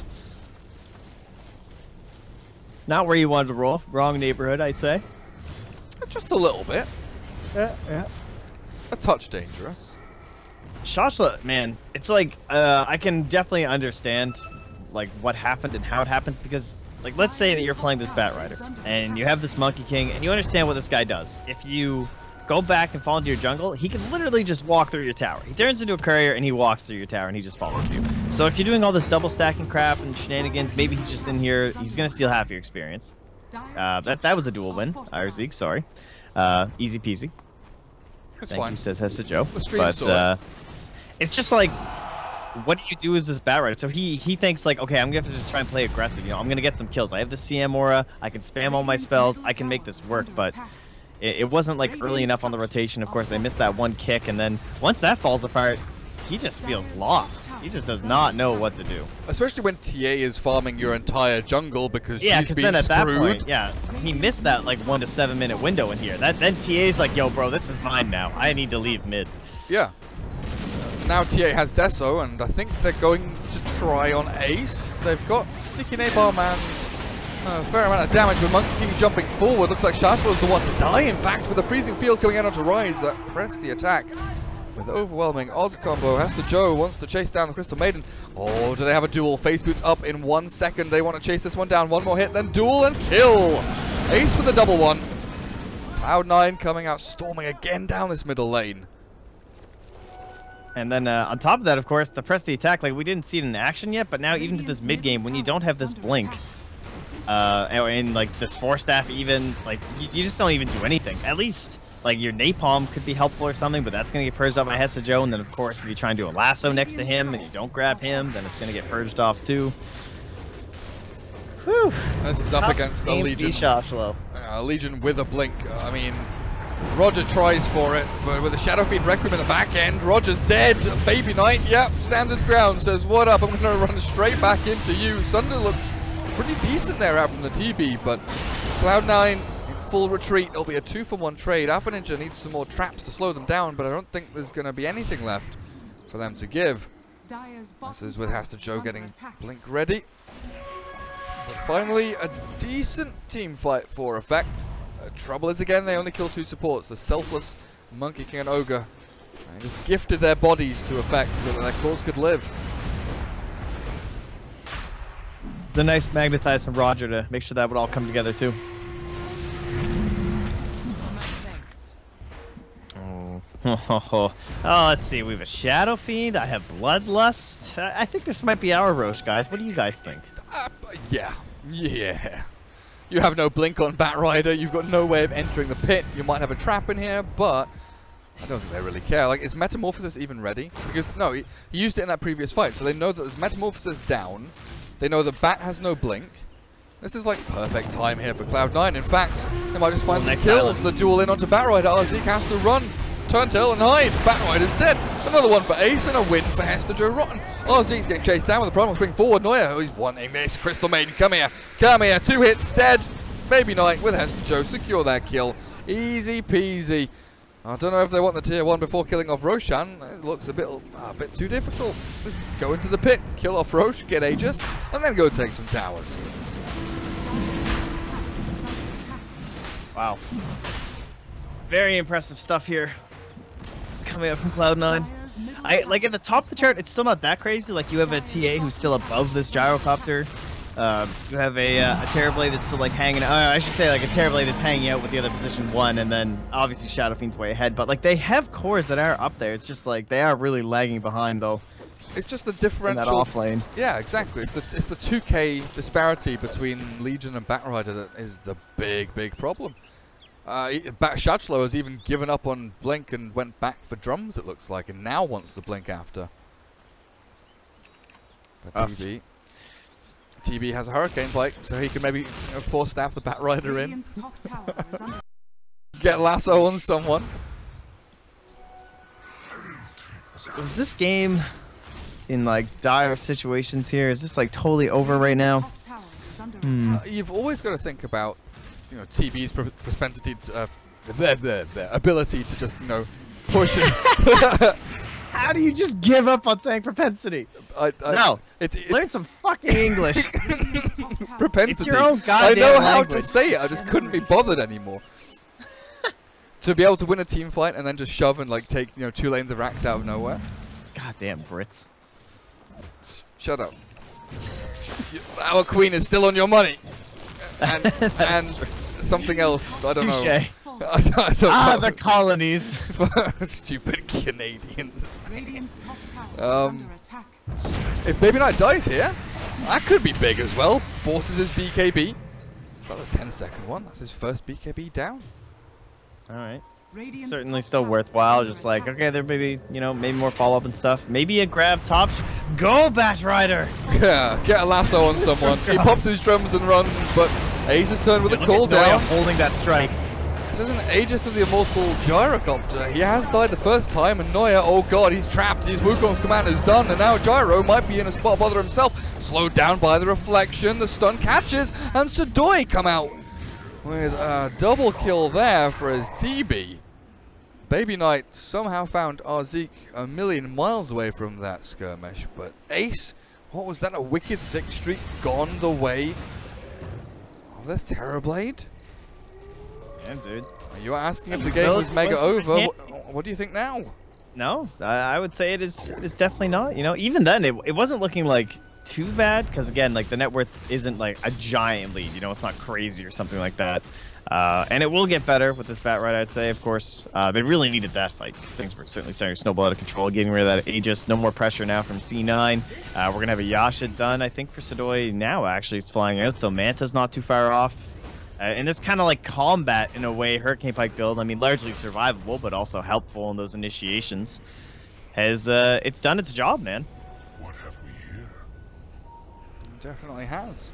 Not where you wanted to roll. Wrong neighborhood, I'd say. Just a little bit. Yeah. A touch dangerous. Shashla, man, it's like I can definitely understand like what happened and how it happens, because like let's say that you're playing this Batrider and you have this Monkey King and you understand what this guy does. If you go back and fall into your jungle, he can literally just walk through your tower. He turns into a courier and he walks through your tower and he just follows you. So if you're doing all this double stacking crap and shenanigans, maybe he's just in here, he's gonna steal half your experience. That was a dual win. Irzeek, sorry. Easy peasy. It's Thank fine. you, says Hessa Joe. The stream saw But it's just like, what do you do as this Batrider? So he thinks like, okay, I'm gonna have to just try and play aggressive. You know, I'm gonna get some kills. I have the CM aura. I can spam all my spells. I can make this work. But it wasn't like early enough on the rotation. Of course, they missed that one kick, and then once that falls apart, he just feels lost. He just does not know what to do. Especially when TA is farming your entire jungle because Yeah, she's because been then at that screwed. point, yeah, he missed that like 1 to 7 minute window in here. Then TA's like, yo, bro, this is mine now. I need to leave mid. Yeah. Now TA has Deso, and I think they're going to try on Ace. They've got Sticky Napalm and a fair amount of damage, with Monkey King jumping forward. Looks like Shashla is the one to die, in fact, with the freezing field coming out onto Rise that pressed the attack. With overwhelming odds combo, Hester Joe wants to chase down the Crystal Maiden. Oh, do they have a duel? Phase Boots up in 1 second. They want to chase this one down. One more hit, then duel and kill. Ace with a double one. Cloud9 coming out, storming again down this middle lane. And then on top of that, of course, the press the attack, like we didn't see it in action yet, but now even to this mid game, when you don't have this blink, and like this Force Staff even, like you just don't even do anything. At least like your Napalm could be helpful or something, but that's going to get purged off by Hessa Joe, and then of course if you try and do a lasso next to him and you don't grab him, then it's going to get purged off too. Whew. This is up against a Legion. Legion with a blink. I mean, Roger tries for it, but with a Shadow Fiend Requiem in the back end, Roger's dead. Baby Knight, yep, stands his ground, says, what up, I'm going to run straight back into you. Sunder looks pretty decent there out from the TB, but Cloud9 in full retreat. It'll be a 2-for-1 trade. Alpha Ninja needs some more traps to slow them down, but I don't think there's going to be anything left for them to give. This is with Hester Joe getting Blink ready. But finally, a decent team fight for Effect. Trouble is, again, they only kill 2 supports, the selfless Monkey King and Ogre. They just gifted their bodies to Effect so that their cause could live. It's a nice magnetize from Roger to make sure that would all come together too. Oh, let's see. We have a Shadow Fiend. I have Bloodlust. I think this might be our Roche, guys. What do you guys think? Yeah. You have no blink on Batrider. You've got no way of entering the pit. You might have a trap in here, but I don't think they really care. Like, is Metamorphosis even ready? Because, no, he used it in that previous fight, so they know that there's Metamorphosis down. They know the Bat has no blink. This is like perfect time here for Cloud9. In fact, they might just find some kills. The duel in onto Batrider. Irzeek has to run. Turn tail and hide. Batrider's dead. Another one for Ace and a win for Hester Joe Rotten. Irzeek's getting chased down with a problem. Swing forward. Neuer, he's wanting this. Crystal Maiden, come here. Come here. 2 hits, dead. Baby Knight with Hester Joe secure that kill. Easy peasy. I don't know if they want the tier 1 before killing off Roshan. It looks a bit too difficult. Just go into the pit, kill off Rosh, get Aegis, and then go take some towers. Wow. Very impressive stuff here. Coming up from Cloud9. Like at the top of the chart, it's still not that crazy. Like you have a TA who's still above this gyrocopter. You have a Terrorblade that's still like hanging out. I should say like a Terrorblade that's hanging out with the other position 1, and then obviously Shadow Fiend's way ahead. But like they have cores that are up there. It's just like they are really lagging behind though. It's just the differential. In that off lane. Yeah, exactly. It's the 2K disparity between Legion and Batrider that is the big problem. Shachlo has even given up on Blink and went back for drums, it looks like, and now wants the Blink after. But TB has a Hurricane Pike, so he can maybe force staff the Batrider in. Get lasso on someone. So is this game in like dire situations here? Is this like totally over right now? You've always got to think about, TB's propensity, ability to just, push it. How do you just give up on saying propensity? No, learn some fucking English. Propensity. It's your own goddamn I know how language. to say it. I just couldn't be bothered anymore. To be able to win a team fight and then just shove and like take 2 lanes of racks out of nowhere. Goddamn Brits. Shut up. Our queen is still on your money. And something else. I don't know. I don't know. The colonies. Stupid Canadians. If Baby Knight dies here, that could be big as well. Forces his BKB. Is that a 10-second one? That's his first BKB down. Alright. Certainly still worthwhile. Just like, okay, there may be, maybe more follow-up and stuff. Maybe a grab top. Go, Batrider! Yeah, get a lasso on someone. He pops his drums and runs, but Ace's turn with a cooldown. Holding that strike. This is an Aegis of the Immortal Gyrocopter. He has died the first time, and Noya, oh god, he's trapped. His Wukong's command is done, and now Gyro might be in a spot bother himself. Slowed down by the reflection, the stun catches, and Sudoi come out with a double kill there for his TB. Baby Knight somehow found Arzik a million miles away from that skirmish, but Ace, what was that, a wicked 6th streak gone the way of this Terrorblade? Yeah, dude. You were asking if the game was mega over. What do you think now? No, I would say it is definitely not. Even then, it wasn't looking like too bad, because again, like the net worth isn't like a giant lead. It's not crazy or something like that. And it will get better with this Batrider, I'd say, of course. They really needed that fight, because things were certainly starting to snowball out of control. Getting rid of that Aegis, no more pressure now from C9. We're going to have a Yasha done, I think, for Sudoi now, actually. It's flying out, so Manta's not too far off. And it's kind of like combat, in a way, Hurricane Pike build. I mean, largely survivable, but also helpful in those initiations. It's done its job, man. What have we here? It definitely has.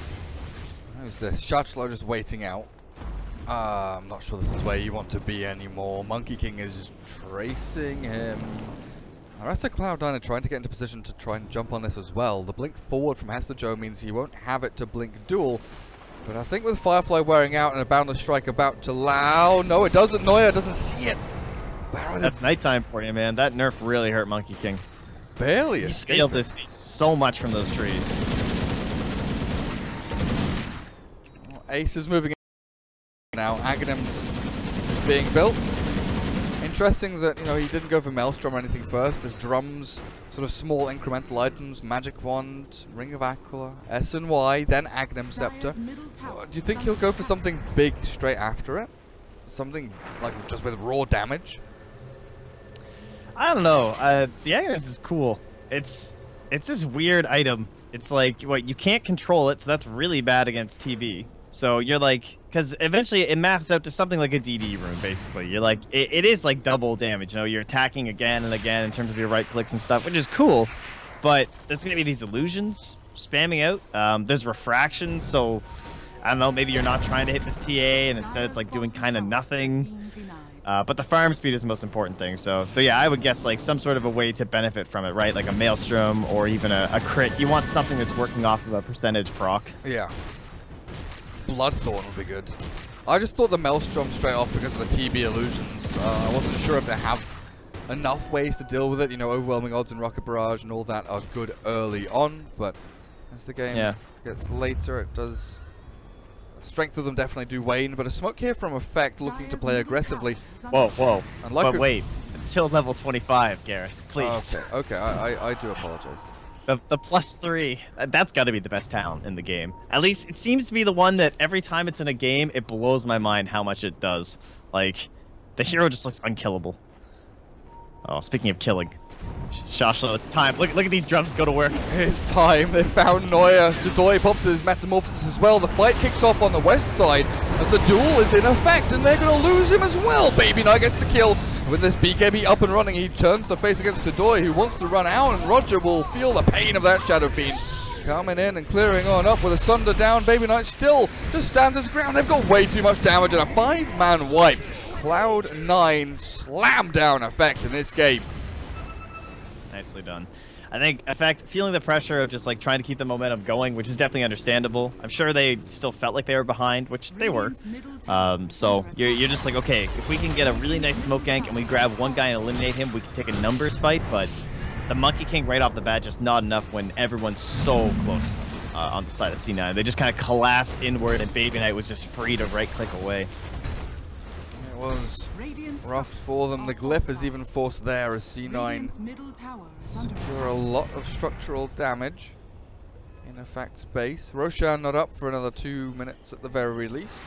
Who's this? Shachlo just waiting out. I'm not sure this is where you want to be anymore. Monkey King is tracing him. The rest of Cloud9 are trying to get into position to try and jump on this as well. The blink forward from Hester Joe means he won't have it to blink duel. But I think with Firefly wearing out and a Boundless Strike about to allow... No, it doesn't. Noya doesn't see it. That's nighttime for you, man. That nerf really hurt Monkey King. Barely He escaped. scaled this so much from those trees. Well, Ace is moving in now. Aghanim's is being built. Interesting that, he didn't go for Maelstrom or anything first. There's drums, sort of small incremental items, Magic Wand, Ring of Aquila, S and Y, then Aghanim Scepter. Do you think he'll go for something big straight after it? Something like just with raw damage? I don't know. The Aghanim's is cool. It's this weird item. It's like, you can't control it, so that's really bad against TB. So you're like, because eventually it maps out to something like a DD rune, basically. You're like, it is like double damage. You're attacking again and again in terms of your right clicks and stuff, which is cool. But there's going to be these illusions spamming out. There's refraction, so I don't know, maybe you're not trying to hit this TA and instead it's like doing kind of nothing. But the farm speed is the most important thing. So yeah, I would guess like some sort of a way to benefit from it, right? Like a Maelstrom or even a crit. You want something that's working off of a percentage proc. Yeah. Bloodthorn would be good. I just thought the Maelstrom straight off because of the TB illusions. I wasn't sure if they have enough ways to deal with it. You know, overwhelming odds and rocket barrage and all that are good early on, but as the game gets later, it does. Strength of them definitely do wane, but a smoke here from Effect looking to play aggressively. Whoa, whoa. And like but wait, until level 25, Gareth, please. Okay, I do apologize. The +3, that's got to be the best talent in the game. At least it seems to be the one that every time it's in a game, it blows my mind how much it does. Like, the hero just looks unkillable. Oh, speaking of killing. Shashlo, it's time. Look at these drums go to work. It's time. They found Noya. Sudoi pops his Metamorphosis as well. The fight kicks off on the west side as the duel is in effect, and they're going to lose him as well. Baby Knight gets the kill. With this BKB up and running, he turns to face against Sudoi, who wants to run out, and Roger will feel the pain of that Shadow Fiend. Coming in and clearing on up with a Sunder down. Baby Knight still just stands his ground. They've got way too much damage and a 5-man wipe. Cloud9 slam down Effect in this game. Nicely done. I think Effect feeling the pressure of just like trying to keep the momentum going, which is definitely understandable. I'm sure they still felt like they were behind, which they were. So you're just like, okay, if we can get a really nice smoke gank and we grab one guy and eliminate him, we can take a numbers fight. But the Monkey King right off the bat just not enough when everyone's so close on the side of C9. They just kind of collapsed inward, and Baby Knight was just free to right click away. It was rough for them. The glyph is even forced there as C9 secure a lot of structural damage in Effect's base. Roshan not up for another 2 minutes at the very least.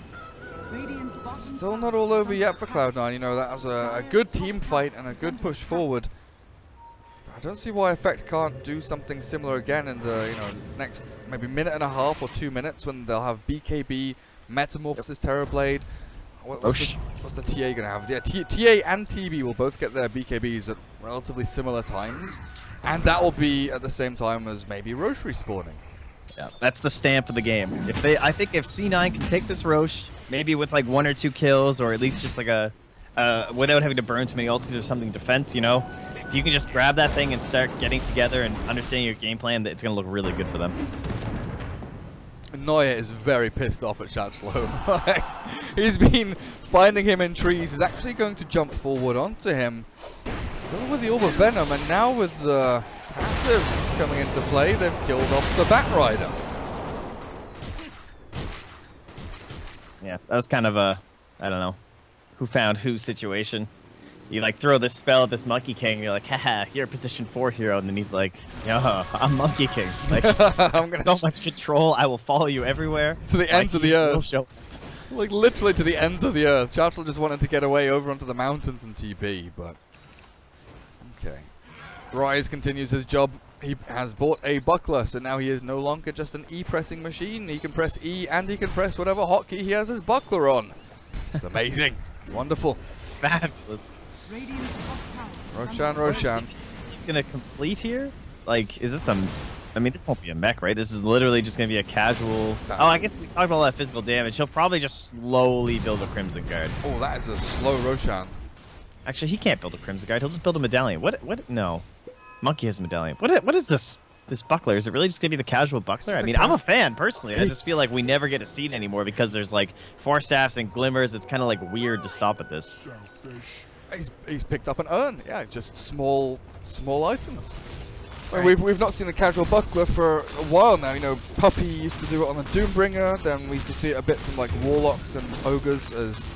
Still not all over yet for Cloud9. You know, that was a good team fight and a good push forward. I don't see why Effect can't do something similar again in the next maybe minute and a half or 2 minutes when they'll have BKB, Metamorphosis, Terrorblade. What's the TA going to have? Yeah, TA and TB will both get their BKBs at relatively similar times. And that will be at the same time as maybe Roche respawning. Yeah, that's the stamp of the game. I think if C9 can take this Roche, maybe with like 1 or 2 kills, or at least just like without having to burn too many ultis or something defense, you know? If you can just grab that thing and start getting together and understanding your game plan, it's going to look really good for them. Noya is very pissed off at Shachlo. He's been finding him in trees. He's actually going to jump forward onto him. Still with the Orb of Venom, and now with the passive coming into play, they've killed off the Batrider. Yeah, that was kind of a, I don't know, who found who situation. You like throw this spell at this Monkey King, and you're like, haha, you're a position 4 hero, and then he's like, yo, I'm Monkey King. Like, I'm gonna so much control, I will follow you everywhere. To the ends of the earth. Like, literally to the ends of the earth. Shachlo just wanted to get away over onto the mountains and TB, but... Okay. Rise continues his job. He has bought a buckler, so now he is no longer just an E-pressing machine. He can press E, and he can press whatever hotkey he has his buckler on. It's amazing. It's wonderful. Fabulous. Roshan. Gonna complete here? Like, is this I mean, this won't be a mech, right? This is literally just gonna be a casual... Oh, I guess we talked about all that physical damage. He'll probably just slowly build a Crimson Guard. Oh, that is a slow Roshan. Actually, he can't build a Crimson Guard. He'll just build a medallion. What? No. Monkey has a medallion. What is this? This buckler? Is it really just gonna be the casual buckler? I mean, I'm a fan, personally. I just feel like we never get to see it anymore because there's, like, 4 staffs and glimmers. It's kind of, like, weird to stop at this. He's picked up an urn. Yeah, just small items. Right. We've not seen the casual buckler for a while now. You know, Puppy used to do it on the Doombringer. Then we used to see it a bit from like Warlocks and Ogres. As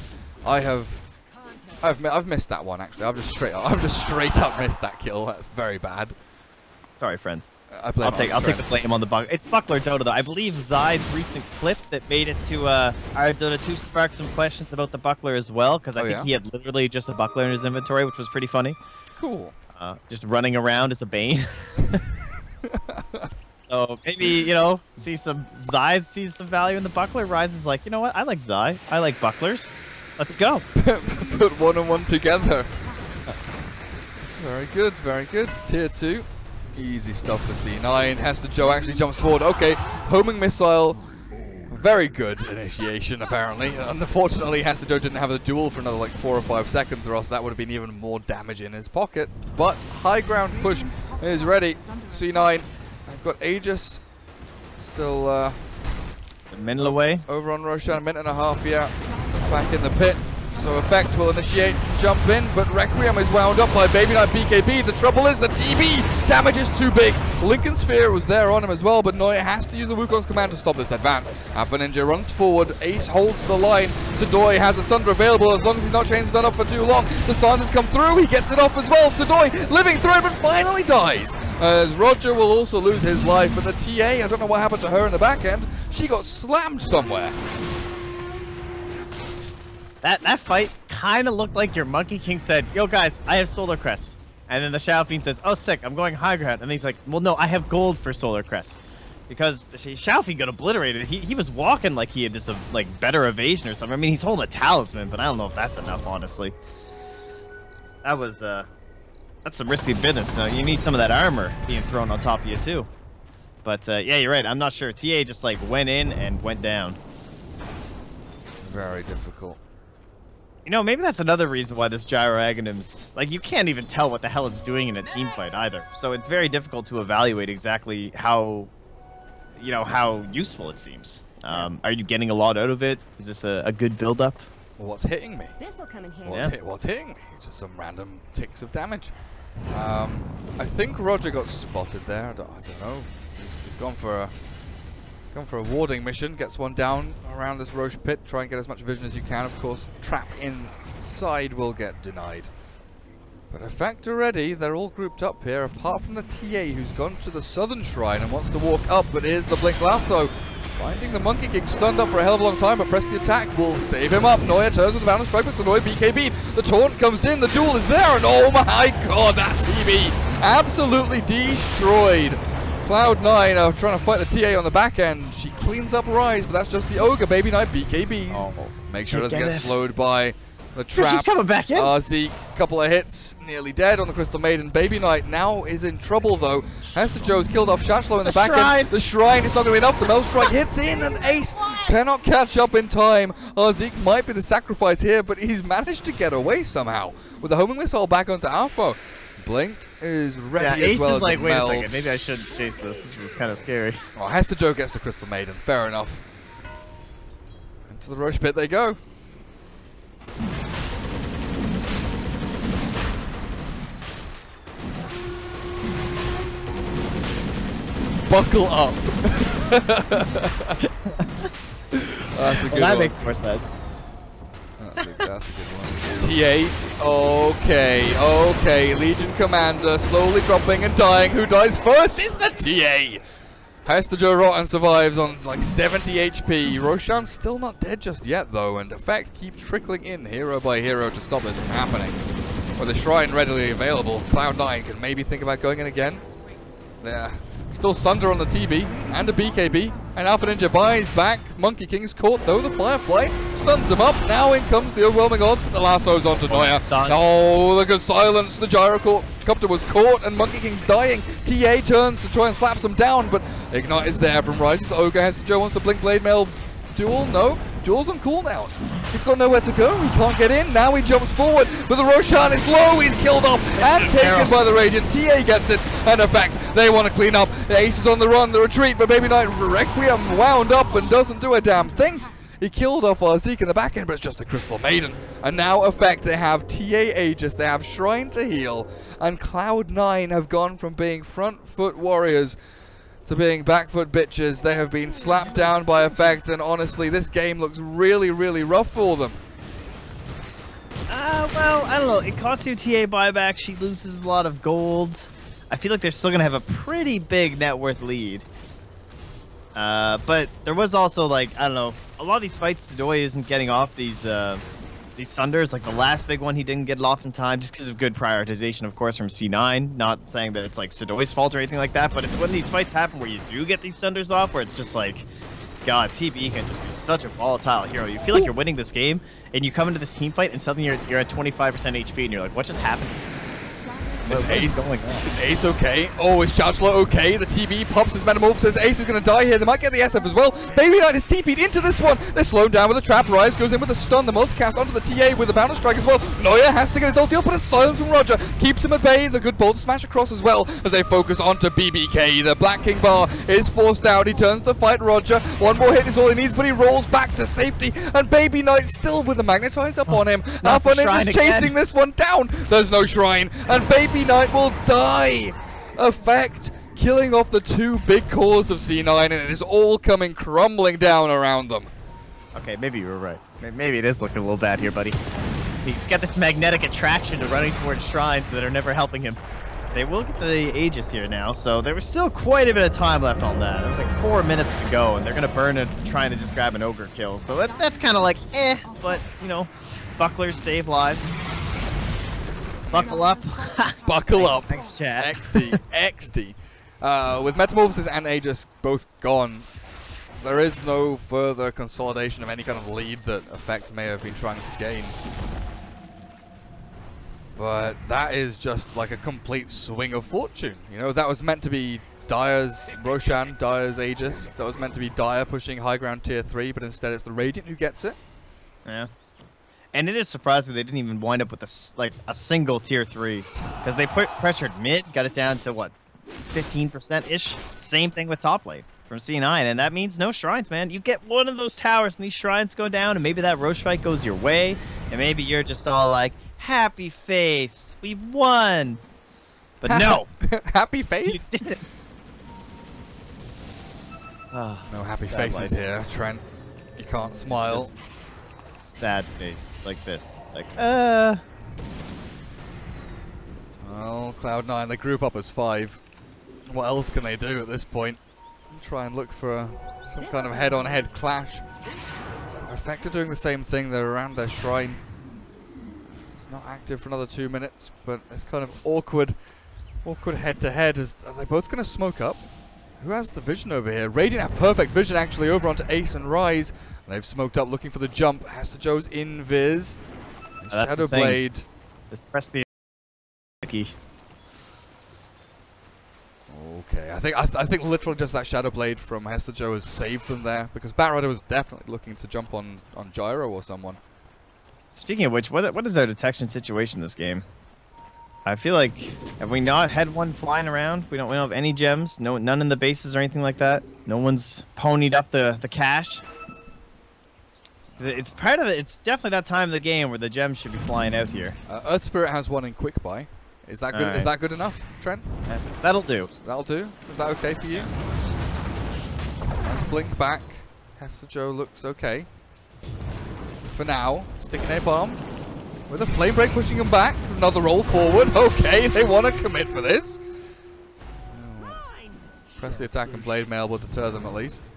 I've missed that one actually. I've just straight up missed that kill. That's very bad. Sorry, friends. I'll take the blame on the buckler. It's Buckler Dota though. I believe Zai's recent clip that made it to our Dota 2 sparked some questions about the buckler as well, because I think he had literally just a buckler in his inventory, which was pretty funny. Cool. Just running around as a Bane. So maybe, you know, Zai sees some value in the buckler. Rise is like, you know what? I like Zai. I like bucklers. Let's go. Put 1 and 1 together. Very good, very good. Tier 2. Easy stuff for C9. Hester Joe actually jumps forward. Okay, homing missile. Very good initiation, apparently. Unfortunately, Hester Joe didn't have a duel for another like 4 or 5 seconds, or else that would have been even more damage in his pocket. But high ground push is ready. C9. They've got Aegis still A minute away. Over on Roshan, a minute and a half, yeah. Back in the pit. So Effect will initiate, jump in, but Requiem is wound up by Baby Knight BKB. The trouble is the TB damage is too big. Lincoln Sphere was there on him as well, but Noya has to use the Wukong's command to stop this advance. Alpha Ninja runs forward, Ace holds the line. Sudoi has a Sunder available as long as he's not chain stun up for too long. The Silence has come through, he gets it off as well. Sudoi living through it, but finally dies. As Roger will also lose his life, but the TA, I don't know what happened to her in the back end. She got slammed somewhere. That fight kind of looked like your Monkey King said, yo guys, I have Solar Crest. And then the Shadow Fiend says, oh sick, I'm going high ground. And he's like, well no, I have gold for Solar Crest. Because the Shadow Fiend got obliterated. He was walking like he had this like better evasion or something. I mean, he's holding a talisman, but I don't know if that's enough, honestly. That was, that's some risky business. You need some of that armor being thrown on top of you too. But yeah, you're right, I'm not sure. TA just like went in and went down. Very difficult. You know, maybe that's another reason why this Gyro Aghanim's, like, you can't even tell what the hell it's doing in a team fight either. So it's very difficult to evaluate exactly how, you know, how useful it seems. Are you getting a lot out of it? Is this a good build-up? Well, what's hitting me? This'll come in handy. What's hitting me? Just some random ticks of damage. I think Roger got spotted there. I don't know. He's gone for a warding mission, gets one down around this Roche pit, try and get as much vision as you can. Of course, trap inside will get denied. But Effect already, they're all grouped up here, apart from the TA who's gone to the Southern Shrine and wants to walk up, but here's the Blink Lasso. Finding the Monkey King stunned up for a hell of a long time, but press the attack will save him up. Noya turns with the Bound Strike, but Sonoy BKB. The taunt comes in, the duel is there, and oh my god, that TB absolutely destroyed. Cloud9 are trying to fight the TA on the back end. She cleans up Rise, but that's just the Ogre. Baby Knight BKBs. Oh, Make sure it doesn't get slowed by the trap. She's coming back in. Zeke, couple of hits, nearly dead on the Crystal Maiden. Baby Knight now is in trouble though. Hester Joe's killed off Shachlo in the back end. The Shrine is not going to be enough. The Mel Strike hits in, and Ace cannot catch up in time. Zeke might be the sacrifice here, but he's managed to get away somehow with the homing missile back onto Alpha. Blink is ready as Ace well is as like, wait a meld. second, maybe I should chase this. This is kind of scary. Oh, Hester Joe gets the Crystal Maiden. Fair enough. Into the Roche pit they go. Buckle up. That's a good That one. makes more sense. That's a good one. TA, okay. Legion Commander slowly dropping and dying. Who dies first is the TA. Hester Joe Rotten survives on like 70 HP. Roshan's still not dead just yet though, and Effect keeps trickling in hero by hero to stop this from happening. With the Shrine readily available, Cloud9 can maybe think about going in again. Yeah. Still Sunder on the TB and a BKB, and Alpha Ninja buys back. Monkey King's caught though. The Firefly stuns him up. Now in comes the overwhelming odds, but the lasso's onto Noya. Oh, look at silence. The Gyrocopter was caught, and Monkey King's dying. TA turns to try and slap some down, but Ignite is there from Rises. Ogre Hester Joe wants to Blink Blade Mail duel. No, duel's on cooldown. He's got nowhere to go. He can't get in. Now he jumps forward, but the Roshan is low. He's killed off and taken by the Radiant. TA gets it, and Effect, they want to clean up. The Ace is on the run, the retreat, but Baby Knight Requiem wound up and doesn't do a damn thing. He killed off Zeke in the back end, but it's just a Crystal Maiden. And now Effect, they have TA Aegis, they have Shrine to heal, and Cloud9 have gone from being front foot warriors to being back foot bitches. They have been slapped down by Effect, and honestly, this game looks really, really rough for them. Well, I don't know. It costs you TA buyback. She loses a lot of gold. I feel like they're still going to have a pretty big net worth lead. But there was also, like, I don't know, a lot of these fights, Sudoi isn't getting off these Sunders. Like, the last big one, he didn't get it off in time just because of good prioritization, of course, from C9. Not saying that it's, like, Sudoi's fault or anything like that, but it's when these fights happen where you do get these Sunders off, where it's just like, God, TB can just be such a volatile hero. You feel like you're winning this game, and you come into this team fight, and suddenly you're at 25% HP, and you're like, what just happened? Is What is Ace going on? Is Ace okay? Oh, is Chargelo okay? The TB pops his Metamorphosis. Ace is going to die here. They might get the SF as well. Baby Knight is TP'd into this one. They're slowed down with a trap. Rise goes in with a stun. The multicast onto the TA with a Boundless Strike as well. Neuer has to get his ulti up, but a silence from Roger keeps him at bay. The good bolt smash across as well as they focus onto BBK. The Black King bar is forced out. He turns to fight Roger. One more hit is all he needs, but he rolls back to safety. And Baby Knight still with the Magnetize up on him. Alpha Ninja's chasing this one down. There's no shrine, and Baby Knight will die. Effect killing off the two big cores of C9, and it is all coming crumbling down around them. Okay, maybe you were right. Maybe it is looking a little bad here, buddy. He's got this magnetic attraction to running towards shrines that are never helping him. They will get the Aegis here now, so there was still quite a bit of time left on that. There was like 4 minutes to go, and they're going to burn it trying to just grab an Ogre kill. So that's kind of like, but, you know, bucklers save lives. Buckle up. Buckle up. Thanks, chat. XD. XD. With Metamorphosis and Aegis both gone, there is no further consolidation of any kind of lead that Effect may have been trying to gain. But that is just like a complete swing of fortune. You know, that was meant to be Dire's Roshan, Dire's Aegis. That was meant to be Dire pushing high ground tier 3, but instead it's the Radiant who gets it. Yeah. And it is surprising they didn't even wind up with a single tier 3. Because they pressured mid, got it down to what, 15%-ish? Same thing with top lane from C9, and that means no shrines, man. You get one of those towers and these shrines go down, and maybe that Roche fight goes your way, and maybe you're just all like, happy face, we won. But no. Happy face? You didn't. No happy sad faces life. here, Trent. You can't smile. It's just sad face, like this. It's like, Well, Cloud9, they group up as 5. What else can they do at this point? Try and look for some kind of head-on-head clash. Effect are doing the same thing. They're around their shrine. It's not active for another 2 minutes, but it's kind of awkward head-to-head. Are they both going to smoke up? Who has the vision over here? Radiant have perfect vision actually over onto Ace and Rise. They've smoked up looking for the jump. Hester Joe's invis. Shadow Blade. Just press the key. Okay, I think literally just that Shadow Blade from Hester Joe has saved them there, because Batrider was definitely looking to jump on Gyro or someone. Speaking of which, what is our detection situation this game? I feel like, have we not had one flying around? We don't have any gems, none in the bases or anything like that. No one's ponied up the cash. It's part of it's definitely that time of the game where the gems should be flying out here. Earth Spirit has one in quick buy. Is that good? Right. Is that good enough, Trent? That'll do. That'll do. Is that okay for you? Nice blink back. Hester Joe looks okay. For now, sticking a bomb. With a flame break pushing him back. Another roll forward. Okay, they want to commit for this. Press the attack and blade mail will deter them at least.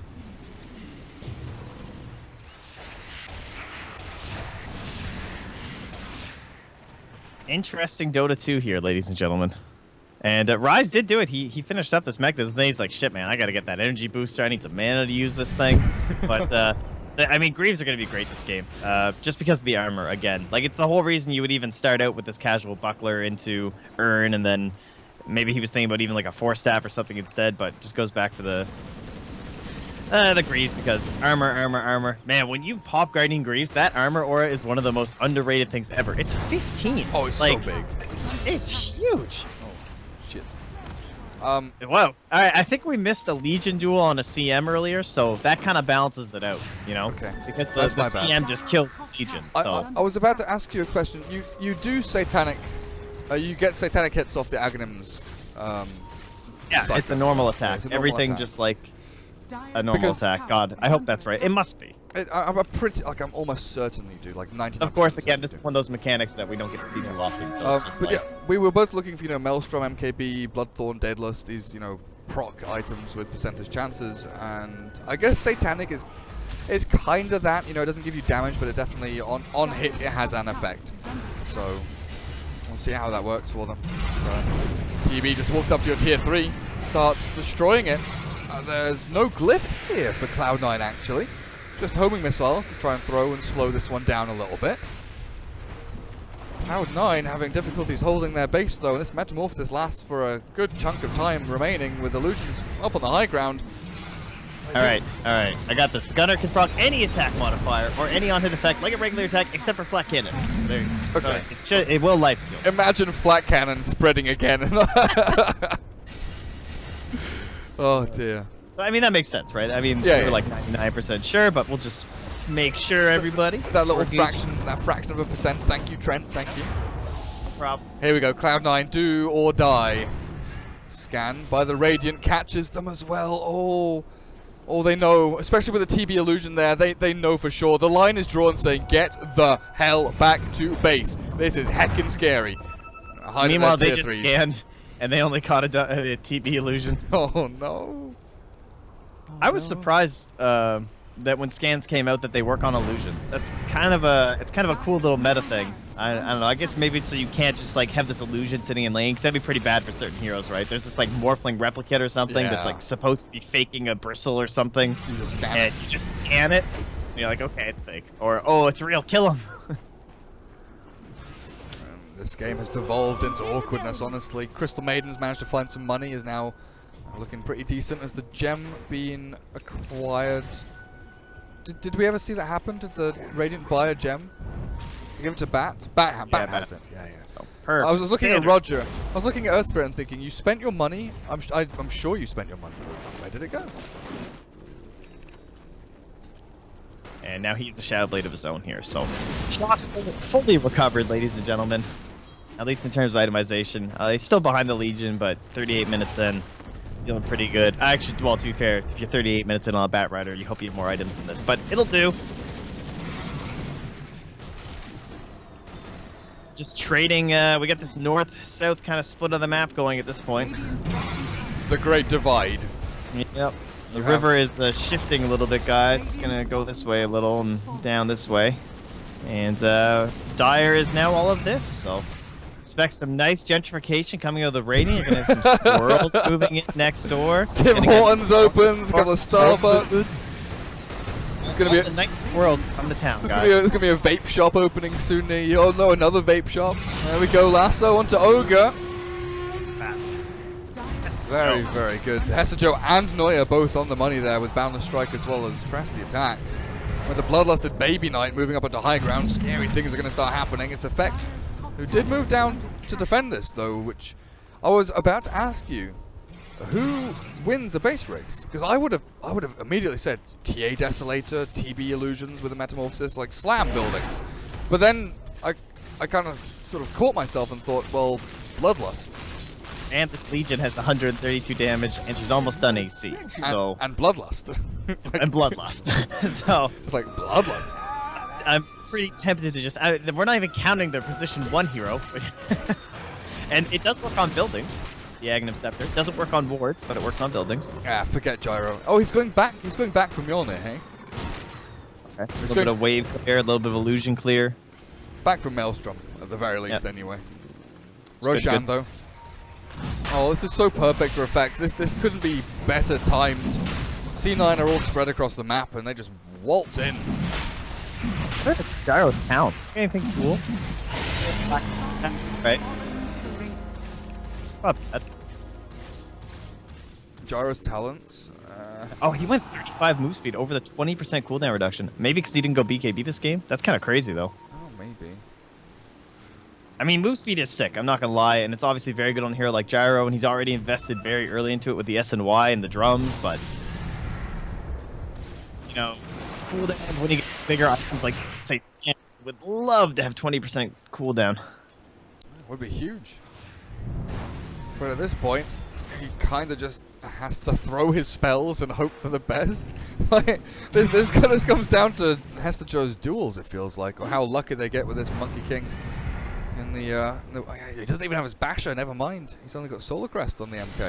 Interesting Dota 2 here, ladies and gentlemen. And Rise did do it. He finished up this mech. And he's like, shit, man, I got to get that energy booster. I need some mana to use this thing. But, I mean, Greaves are going to be great this game. Just because of the armor, again. Like, it's the whole reason you would even start out with this casual buckler into Urn, and then maybe he was thinking about even like a 4-staff or something instead, but just goes back to the Greaves, because armor. Man, when you pop Guardian Greaves, that armor aura is one of the most underrated things ever. It's 15. Oh, it's like, so big. It's huge. Shit. Whoa. Alright, I think we missed a Legion duel on a CM earlier, so that kind of balances it out, you know? Okay. Because That's the my bad. CM just killed Legion, so... I was about to ask you a question. You do Satanic... you get Satanic hits off the Aghanims. Yeah, cycle. it's a normal attack. it's a normal Everything attack. just like a normal attack. God, I hope that's right. It must be. I'm I'm almost certain you do, like 99%. Of course, again, this is one of those mechanics that we don't get to see too often, so it's just but like... yeah, we were both looking for, Maelstrom, MKB, Bloodthorn, Daedalus, these, proc items with percentage chances, and I guess Satanic is kind of that, it doesn't give you damage, but it definitely, on hit, it has an effect. So, we'll see how that works for them. TB just walks up to your tier 3, starts destroying it. There's no glyph here for Cloud9, actually. Just homing missiles to try and throw and slow this one down a little bit. Cloud9 having difficulties holding their base though, and this Metamorphosis lasts for a good chunk of time remaining with Illusions up on the high ground. Alright, I got this. Gunner can proc any attack modifier or any on-hit effect like a regular attack except for Flat Cannon. There you go. Okay. It will lifesteal. Imagine Flat Cannon spreading again. Oh dear. I mean, that makes sense, right? I mean, Yeah, we're yeah. like 99% sure, but we'll just make sure everybody. That little Reviews. fraction of a percent. Thank you, Trent. Thank you. No problem. Here we go. Cloud9, do or die. Scan by the Radiant catches them as well. Oh, they know, especially with the TB illusion there, they know for sure. The line is drawn saying, get the hell back to base. This is heckin' scary. Meanwhile, they just scanned, and they only caught a TB illusion. Oh, no. I was surprised that when scans came out that they work on illusions. That's kind of a cool little meta thing. I don't know. I guess maybe so you can't just like have this illusion sitting in lane, because that'd be pretty bad for certain heroes, right? There's this like Morphling replicate or something that's Yeah. like supposed to be faking a bristle or something, You just scan and you just scan it, and you're like, okay, it's fake, or oh, it's real, kill him. This game has devolved into awkwardness, honestly. Crystal Maiden's managed to find some money, is now looking pretty decent. As the gem being acquired? Did we ever see that happen? Did the Radiant buy a gem? Give it to Bat? Bat has it. Yeah. So, I was looking at standards. Roger. I was looking at Earthspirit and thinking, you spent your money? I'm sure you spent your money. Where did it go? And now he's a Shadow Blade of his own here, so Schlock's fully recovered, ladies and gentlemen. At least in terms of itemization. He's still behind the Legion, but 38 minutes in, feeling pretty good. Actually, well, to be fair, if you're 38 minutes in on a Bat Rider, you hope you have more items than this, but it'll do. Just trading, we got this north-south kind of split of the map going at this point. The Great Divide. Yep. The river is shifting a little bit, guys. It's gonna go this way a little and down this way. And Dire is now all of this, so expect some nice gentrification coming out of the Radiant. You're gonna have some squirrels moving in next door. Tim Hortons opens, a couple of Starbucks. It's gonna be the night squirrels come to town, there's guys. gonna be a vape shop opening soon near you. Oh no, another vape shop. There we go, Lasso onto Ogre. It's fast. Very, very good. Hessajo and Neuer both on the money there with Boundless Strike as well as Press the Attack. With the Bloodlusted Baby Knight moving up onto high ground, scary things are going to start happening. It's Effect, who did move down to defend this though, which I was about to ask you. Who wins a base race? Because I would have immediately said TA Desolator, TB Illusions with a Metamorphosis, like slam buildings. But then I kind of sort of caught myself and thought, well, Bloodlust. And this Legion has 132 damage, and she's almost done AC. So And Bloodlust. and Bloodlust. So It's like Bloodlust. I'm pretty tempted to just. We're not even counting the position 1 hero, and it does work on buildings. The Aghanim Scepter doesn't work on wards, but it works on buildings. Ah, forget Gyro. Oh, he's going back. He's going back from Mjolnir, hey? Okay. A little bit of wave clear, a little bit of illusion clear. Back from Maelstrom, at the very least, Yep. anyway. It's Roshan, good. though. Oh, this is so perfect for Effect. This couldn't be better timed. C9 are all spread across the map, and they just waltz in. Where does Gyro's count? Anything cool? Right. Not bad. Gyro's talents. Oh, he went 35 move speed over the 20% cooldown reduction. Maybe because he didn't go BKB this game? That's kind of crazy, though. Oh, maybe. I mean, move speed is sick, I'm not going to lie, and it's obviously very good on a hero like Gyro, and he's already invested very early into it with the SNY and the drums, but... You know, cooldowns when he gets bigger items like, say, would love to have 20% cooldown. Would be huge. But at this point, he kind of just has to throw his spells and hope for the best. Like, this comes down to Hestajo's duels, it feels like, or how lucky they get with this Monkey King. In the he doesn't even have his Basher, never mind. He's only got Solar Crest on the MK.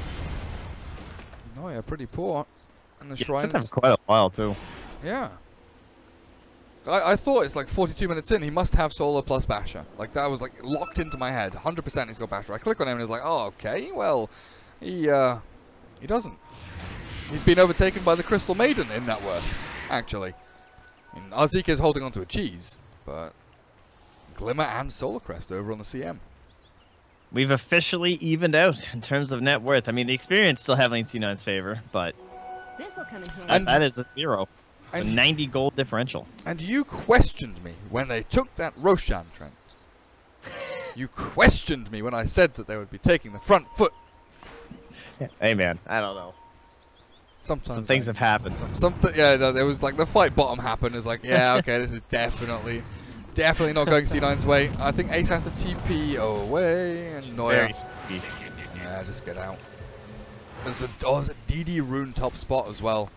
Oh yeah, pretty poor. And the Yeah, shrines. it's been quite a while, too. Yeah. I thought it's like 42 minutes in, he must have Solar plus Basher. Like, that was like locked into my head. 100% he's got Basher. I click on him and it's like, oh, okay, well, he doesn't. He's been overtaken by the Crystal Maiden in that worth, actually. And Arzik is holding onto a cheese, but Glimmer and Solar Crest over on the CM. We've officially evened out in terms of net worth. I mean, the experience still heavily in C9's favor, but This'll come in handy. that is a 0. A And- 90 gold differential. And you questioned me when they took that Roshan, Trent. You questioned me when I said that they would be taking the front foot. Hey, man, I don't know. Sometimes Some things have happened. Something, yeah, no, there was like the fight bottom happened. It's like, yeah, okay, this is definitely not going C9's way. I think Ace has to TP away, and Noya. Very speedy. Yeah, just get out. There's a DD rune top spot as well.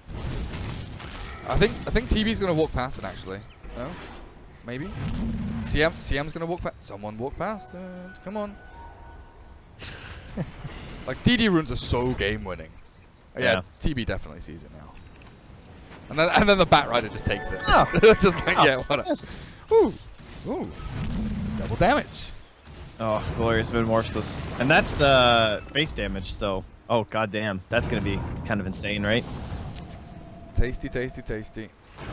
I think TB's gonna walk past it actually. No, maybe. CM's gonna walk past. Someone walk past it. Come on. Like DD runes are so game winning. Yeah, TB definitely sees it now. And then the Bat Rider just takes it. Oh. Just like, yeah, whatever. Yes. Ooh. Double damage. Oh, glorious Metamorphosis. And that's base damage, so oh goddamn. That's gonna be kind of insane, right? Tasty, tasty, tasty.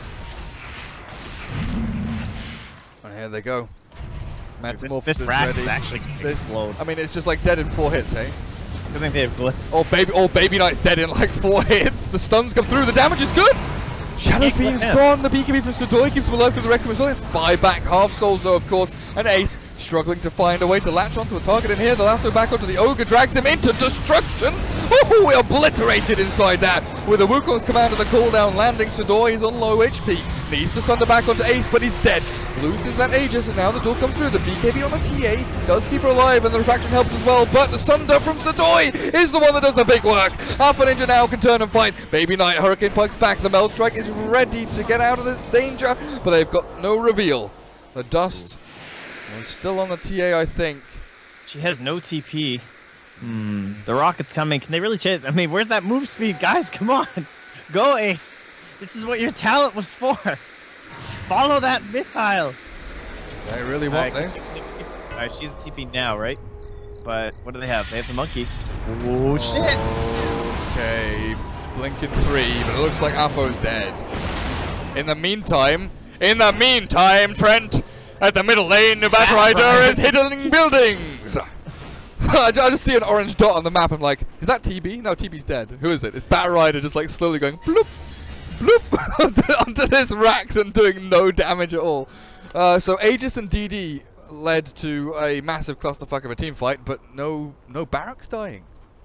And here they go. Metamorphosis This Rax ready. is actually explode. I mean, it's just like dead in 4 hits, hey? I think they have glyph. Or Baby Knight's dead in like 4 hits. The stuns come through. The damage is good. Shadow Can't Fiend's clip him. gone. The BKB from Sudoi keeps him alive through the Requiem Resilience. Buy back half souls though, of course. And Ace struggling to find a way to latch onto a target in here. The lasso back onto the Ogre drags him into destruction. Oh, we obliterated inside that with a Wukong's command of the cooldown landing. Sudoi is on low HP. Needs to sunder back onto Ace, but he's dead. Loses that Aegis, and now the duel comes through. The BKB on the TA does keep her alive, and the refraction helps as well. But the Sunder from Sudoi is the one that does the big work. Alpha Ninja now can turn and fight. Baby Knight, Hurricane Pug's back. The Meld Strike is ready to get out of this danger, but they've got no reveal. The dust is still on the TA, I think. She has no TP. The rocket's coming. Can they really chase? I mean, where's that move speed, guys? Come on, go Ace. This is what your talent was for. Follow that missile. They really want this. Alright, she's a TP now, right? But what do they have? They have the monkey. Oh shit! Okay, blinking 3, but it looks like Afo's dead. In the meantime, Trent, at the middle lane, the Bat Rider is hitting buildings. I just see an orange dot on the map. I'm like, is that TB? No, TB's dead. Who is it? It's Bat Rider just like slowly going bloop, bloop onto this Rax and doing no damage at all. So Aegis and DD led to a massive clusterfuck of a team fight, but no barracks dying.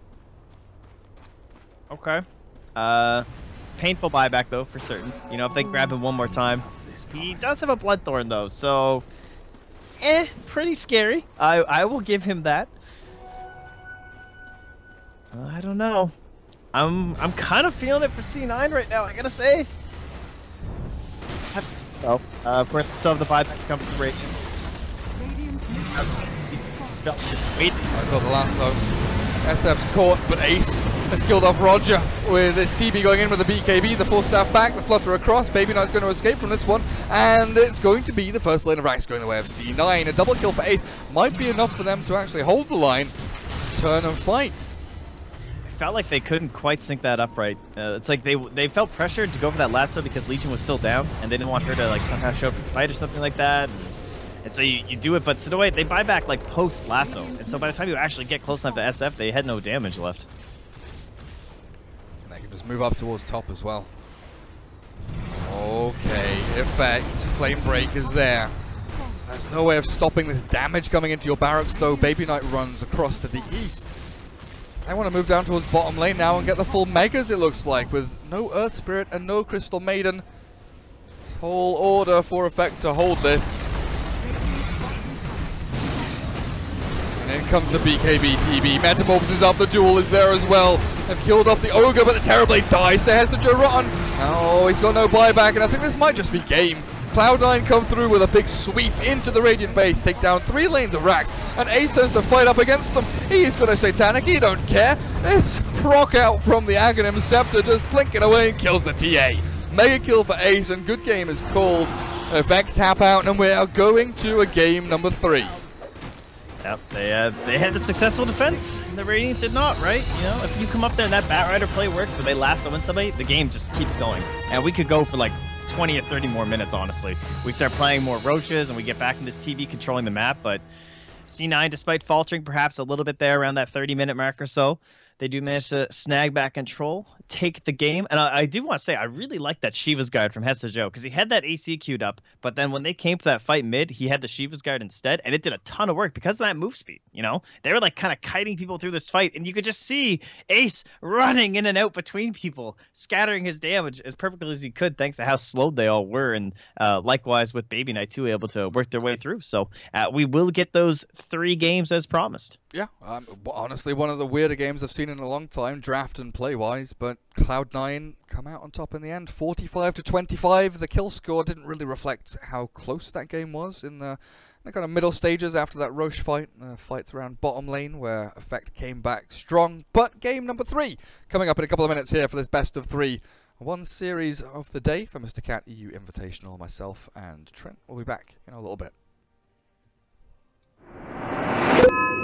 Okay. Painful buyback though, for certain. You know, if they grab him one more time. He does have a Bloodthorn though, so pretty scary. I will give him that. I don't know. I'm kind of feeling it for C9 right now, I gotta say. Oh, of course, we still have the buybacks coming to Radiant. Radiant's middle Wait. I've got the lasso. SF's caught, but Ace has killed off Roger with this TB going in with the BKB, the 4-staff back, the flutter across. Baby Knight's going to escape from this one, and it's going to be the first lane of Rax going the way of C9. A double kill for Ace might be enough for them to actually hold the line, turn and fight. Felt like they couldn't quite sync that up right. It's like they felt pressured to go for that lasso because Legion was still down, and they didn't want her to like somehow show up in fight or something like that. And so you do it, but Sudoi, they buy back like post lasso, and so by the time you actually get close enough to SF, they had no damage left. And they can just move up towards top as well. Okay, effect, flame break is there. There's no way of stopping this damage coming into your barracks though. Baby Knight runs across to the east. They want to move down towards bottom lane now and get the full megas, it looks like, with no Earth Spirit and no Crystal Maiden. Tall order for effect to hold this. And in comes the BKB TB. Metamorphosis up, the duel is there as well. They've killed off the Ogre, but the Terrorblade dies to Hester Rotten. Oh, he's got no buyback, and I think this might just be game. Cloud9 come through with a big sweep into the Radiant base, take down 3 lanes of Rax, and Ace turns to fight up against them. He's got a Satanic, he don't care. This proc out from the Aghanim Scepter just blinking away and kills the TA. Mega kill for Ace, and good game is called. Effects tap out, and we are going to a game number 3. Yep, they had a successful defense. The Radiant did not, right? You know, if you come up there and that Bat Rider play works, where they lasso in somebody, the game just keeps going. And we could go for like 20 or 30 more minutes, honestly. We start playing more Roaches, and we get back in this TV controlling the map, but C9, despite faltering perhaps a little bit there around that 30-minute mark or so, they do manage to snag back control, take the game. And I do want to say, I really like that Shiva's Guard from Hessa Joe, because he had that AC queued up, but then when they came for that fight mid, he had the Shiva's Guard instead, and it did a ton of work because of that move speed, you know? They were like kind of kiting people through this fight, and you could just see Ace running in and out between people, scattering his damage as perfectly as he could, thanks to how slowed they all were, and likewise with Baby Knight too, able to work their way through. So we will get those 3 games as promised. Yeah, honestly, one of the weirder games I've seen in a long time, draft and play-wise, but Cloud9 come out on top in the end, 45-25. The kill score didn't really reflect how close that game was in the kind of middle stages after that Roche fight, fights around bottom lane where Effect came back strong. But game number 3 coming up in a couple of minutes here for this best of 3. One series of the day for Mr. Cat EU Invitational. Myself and Trent will be back in a little bit.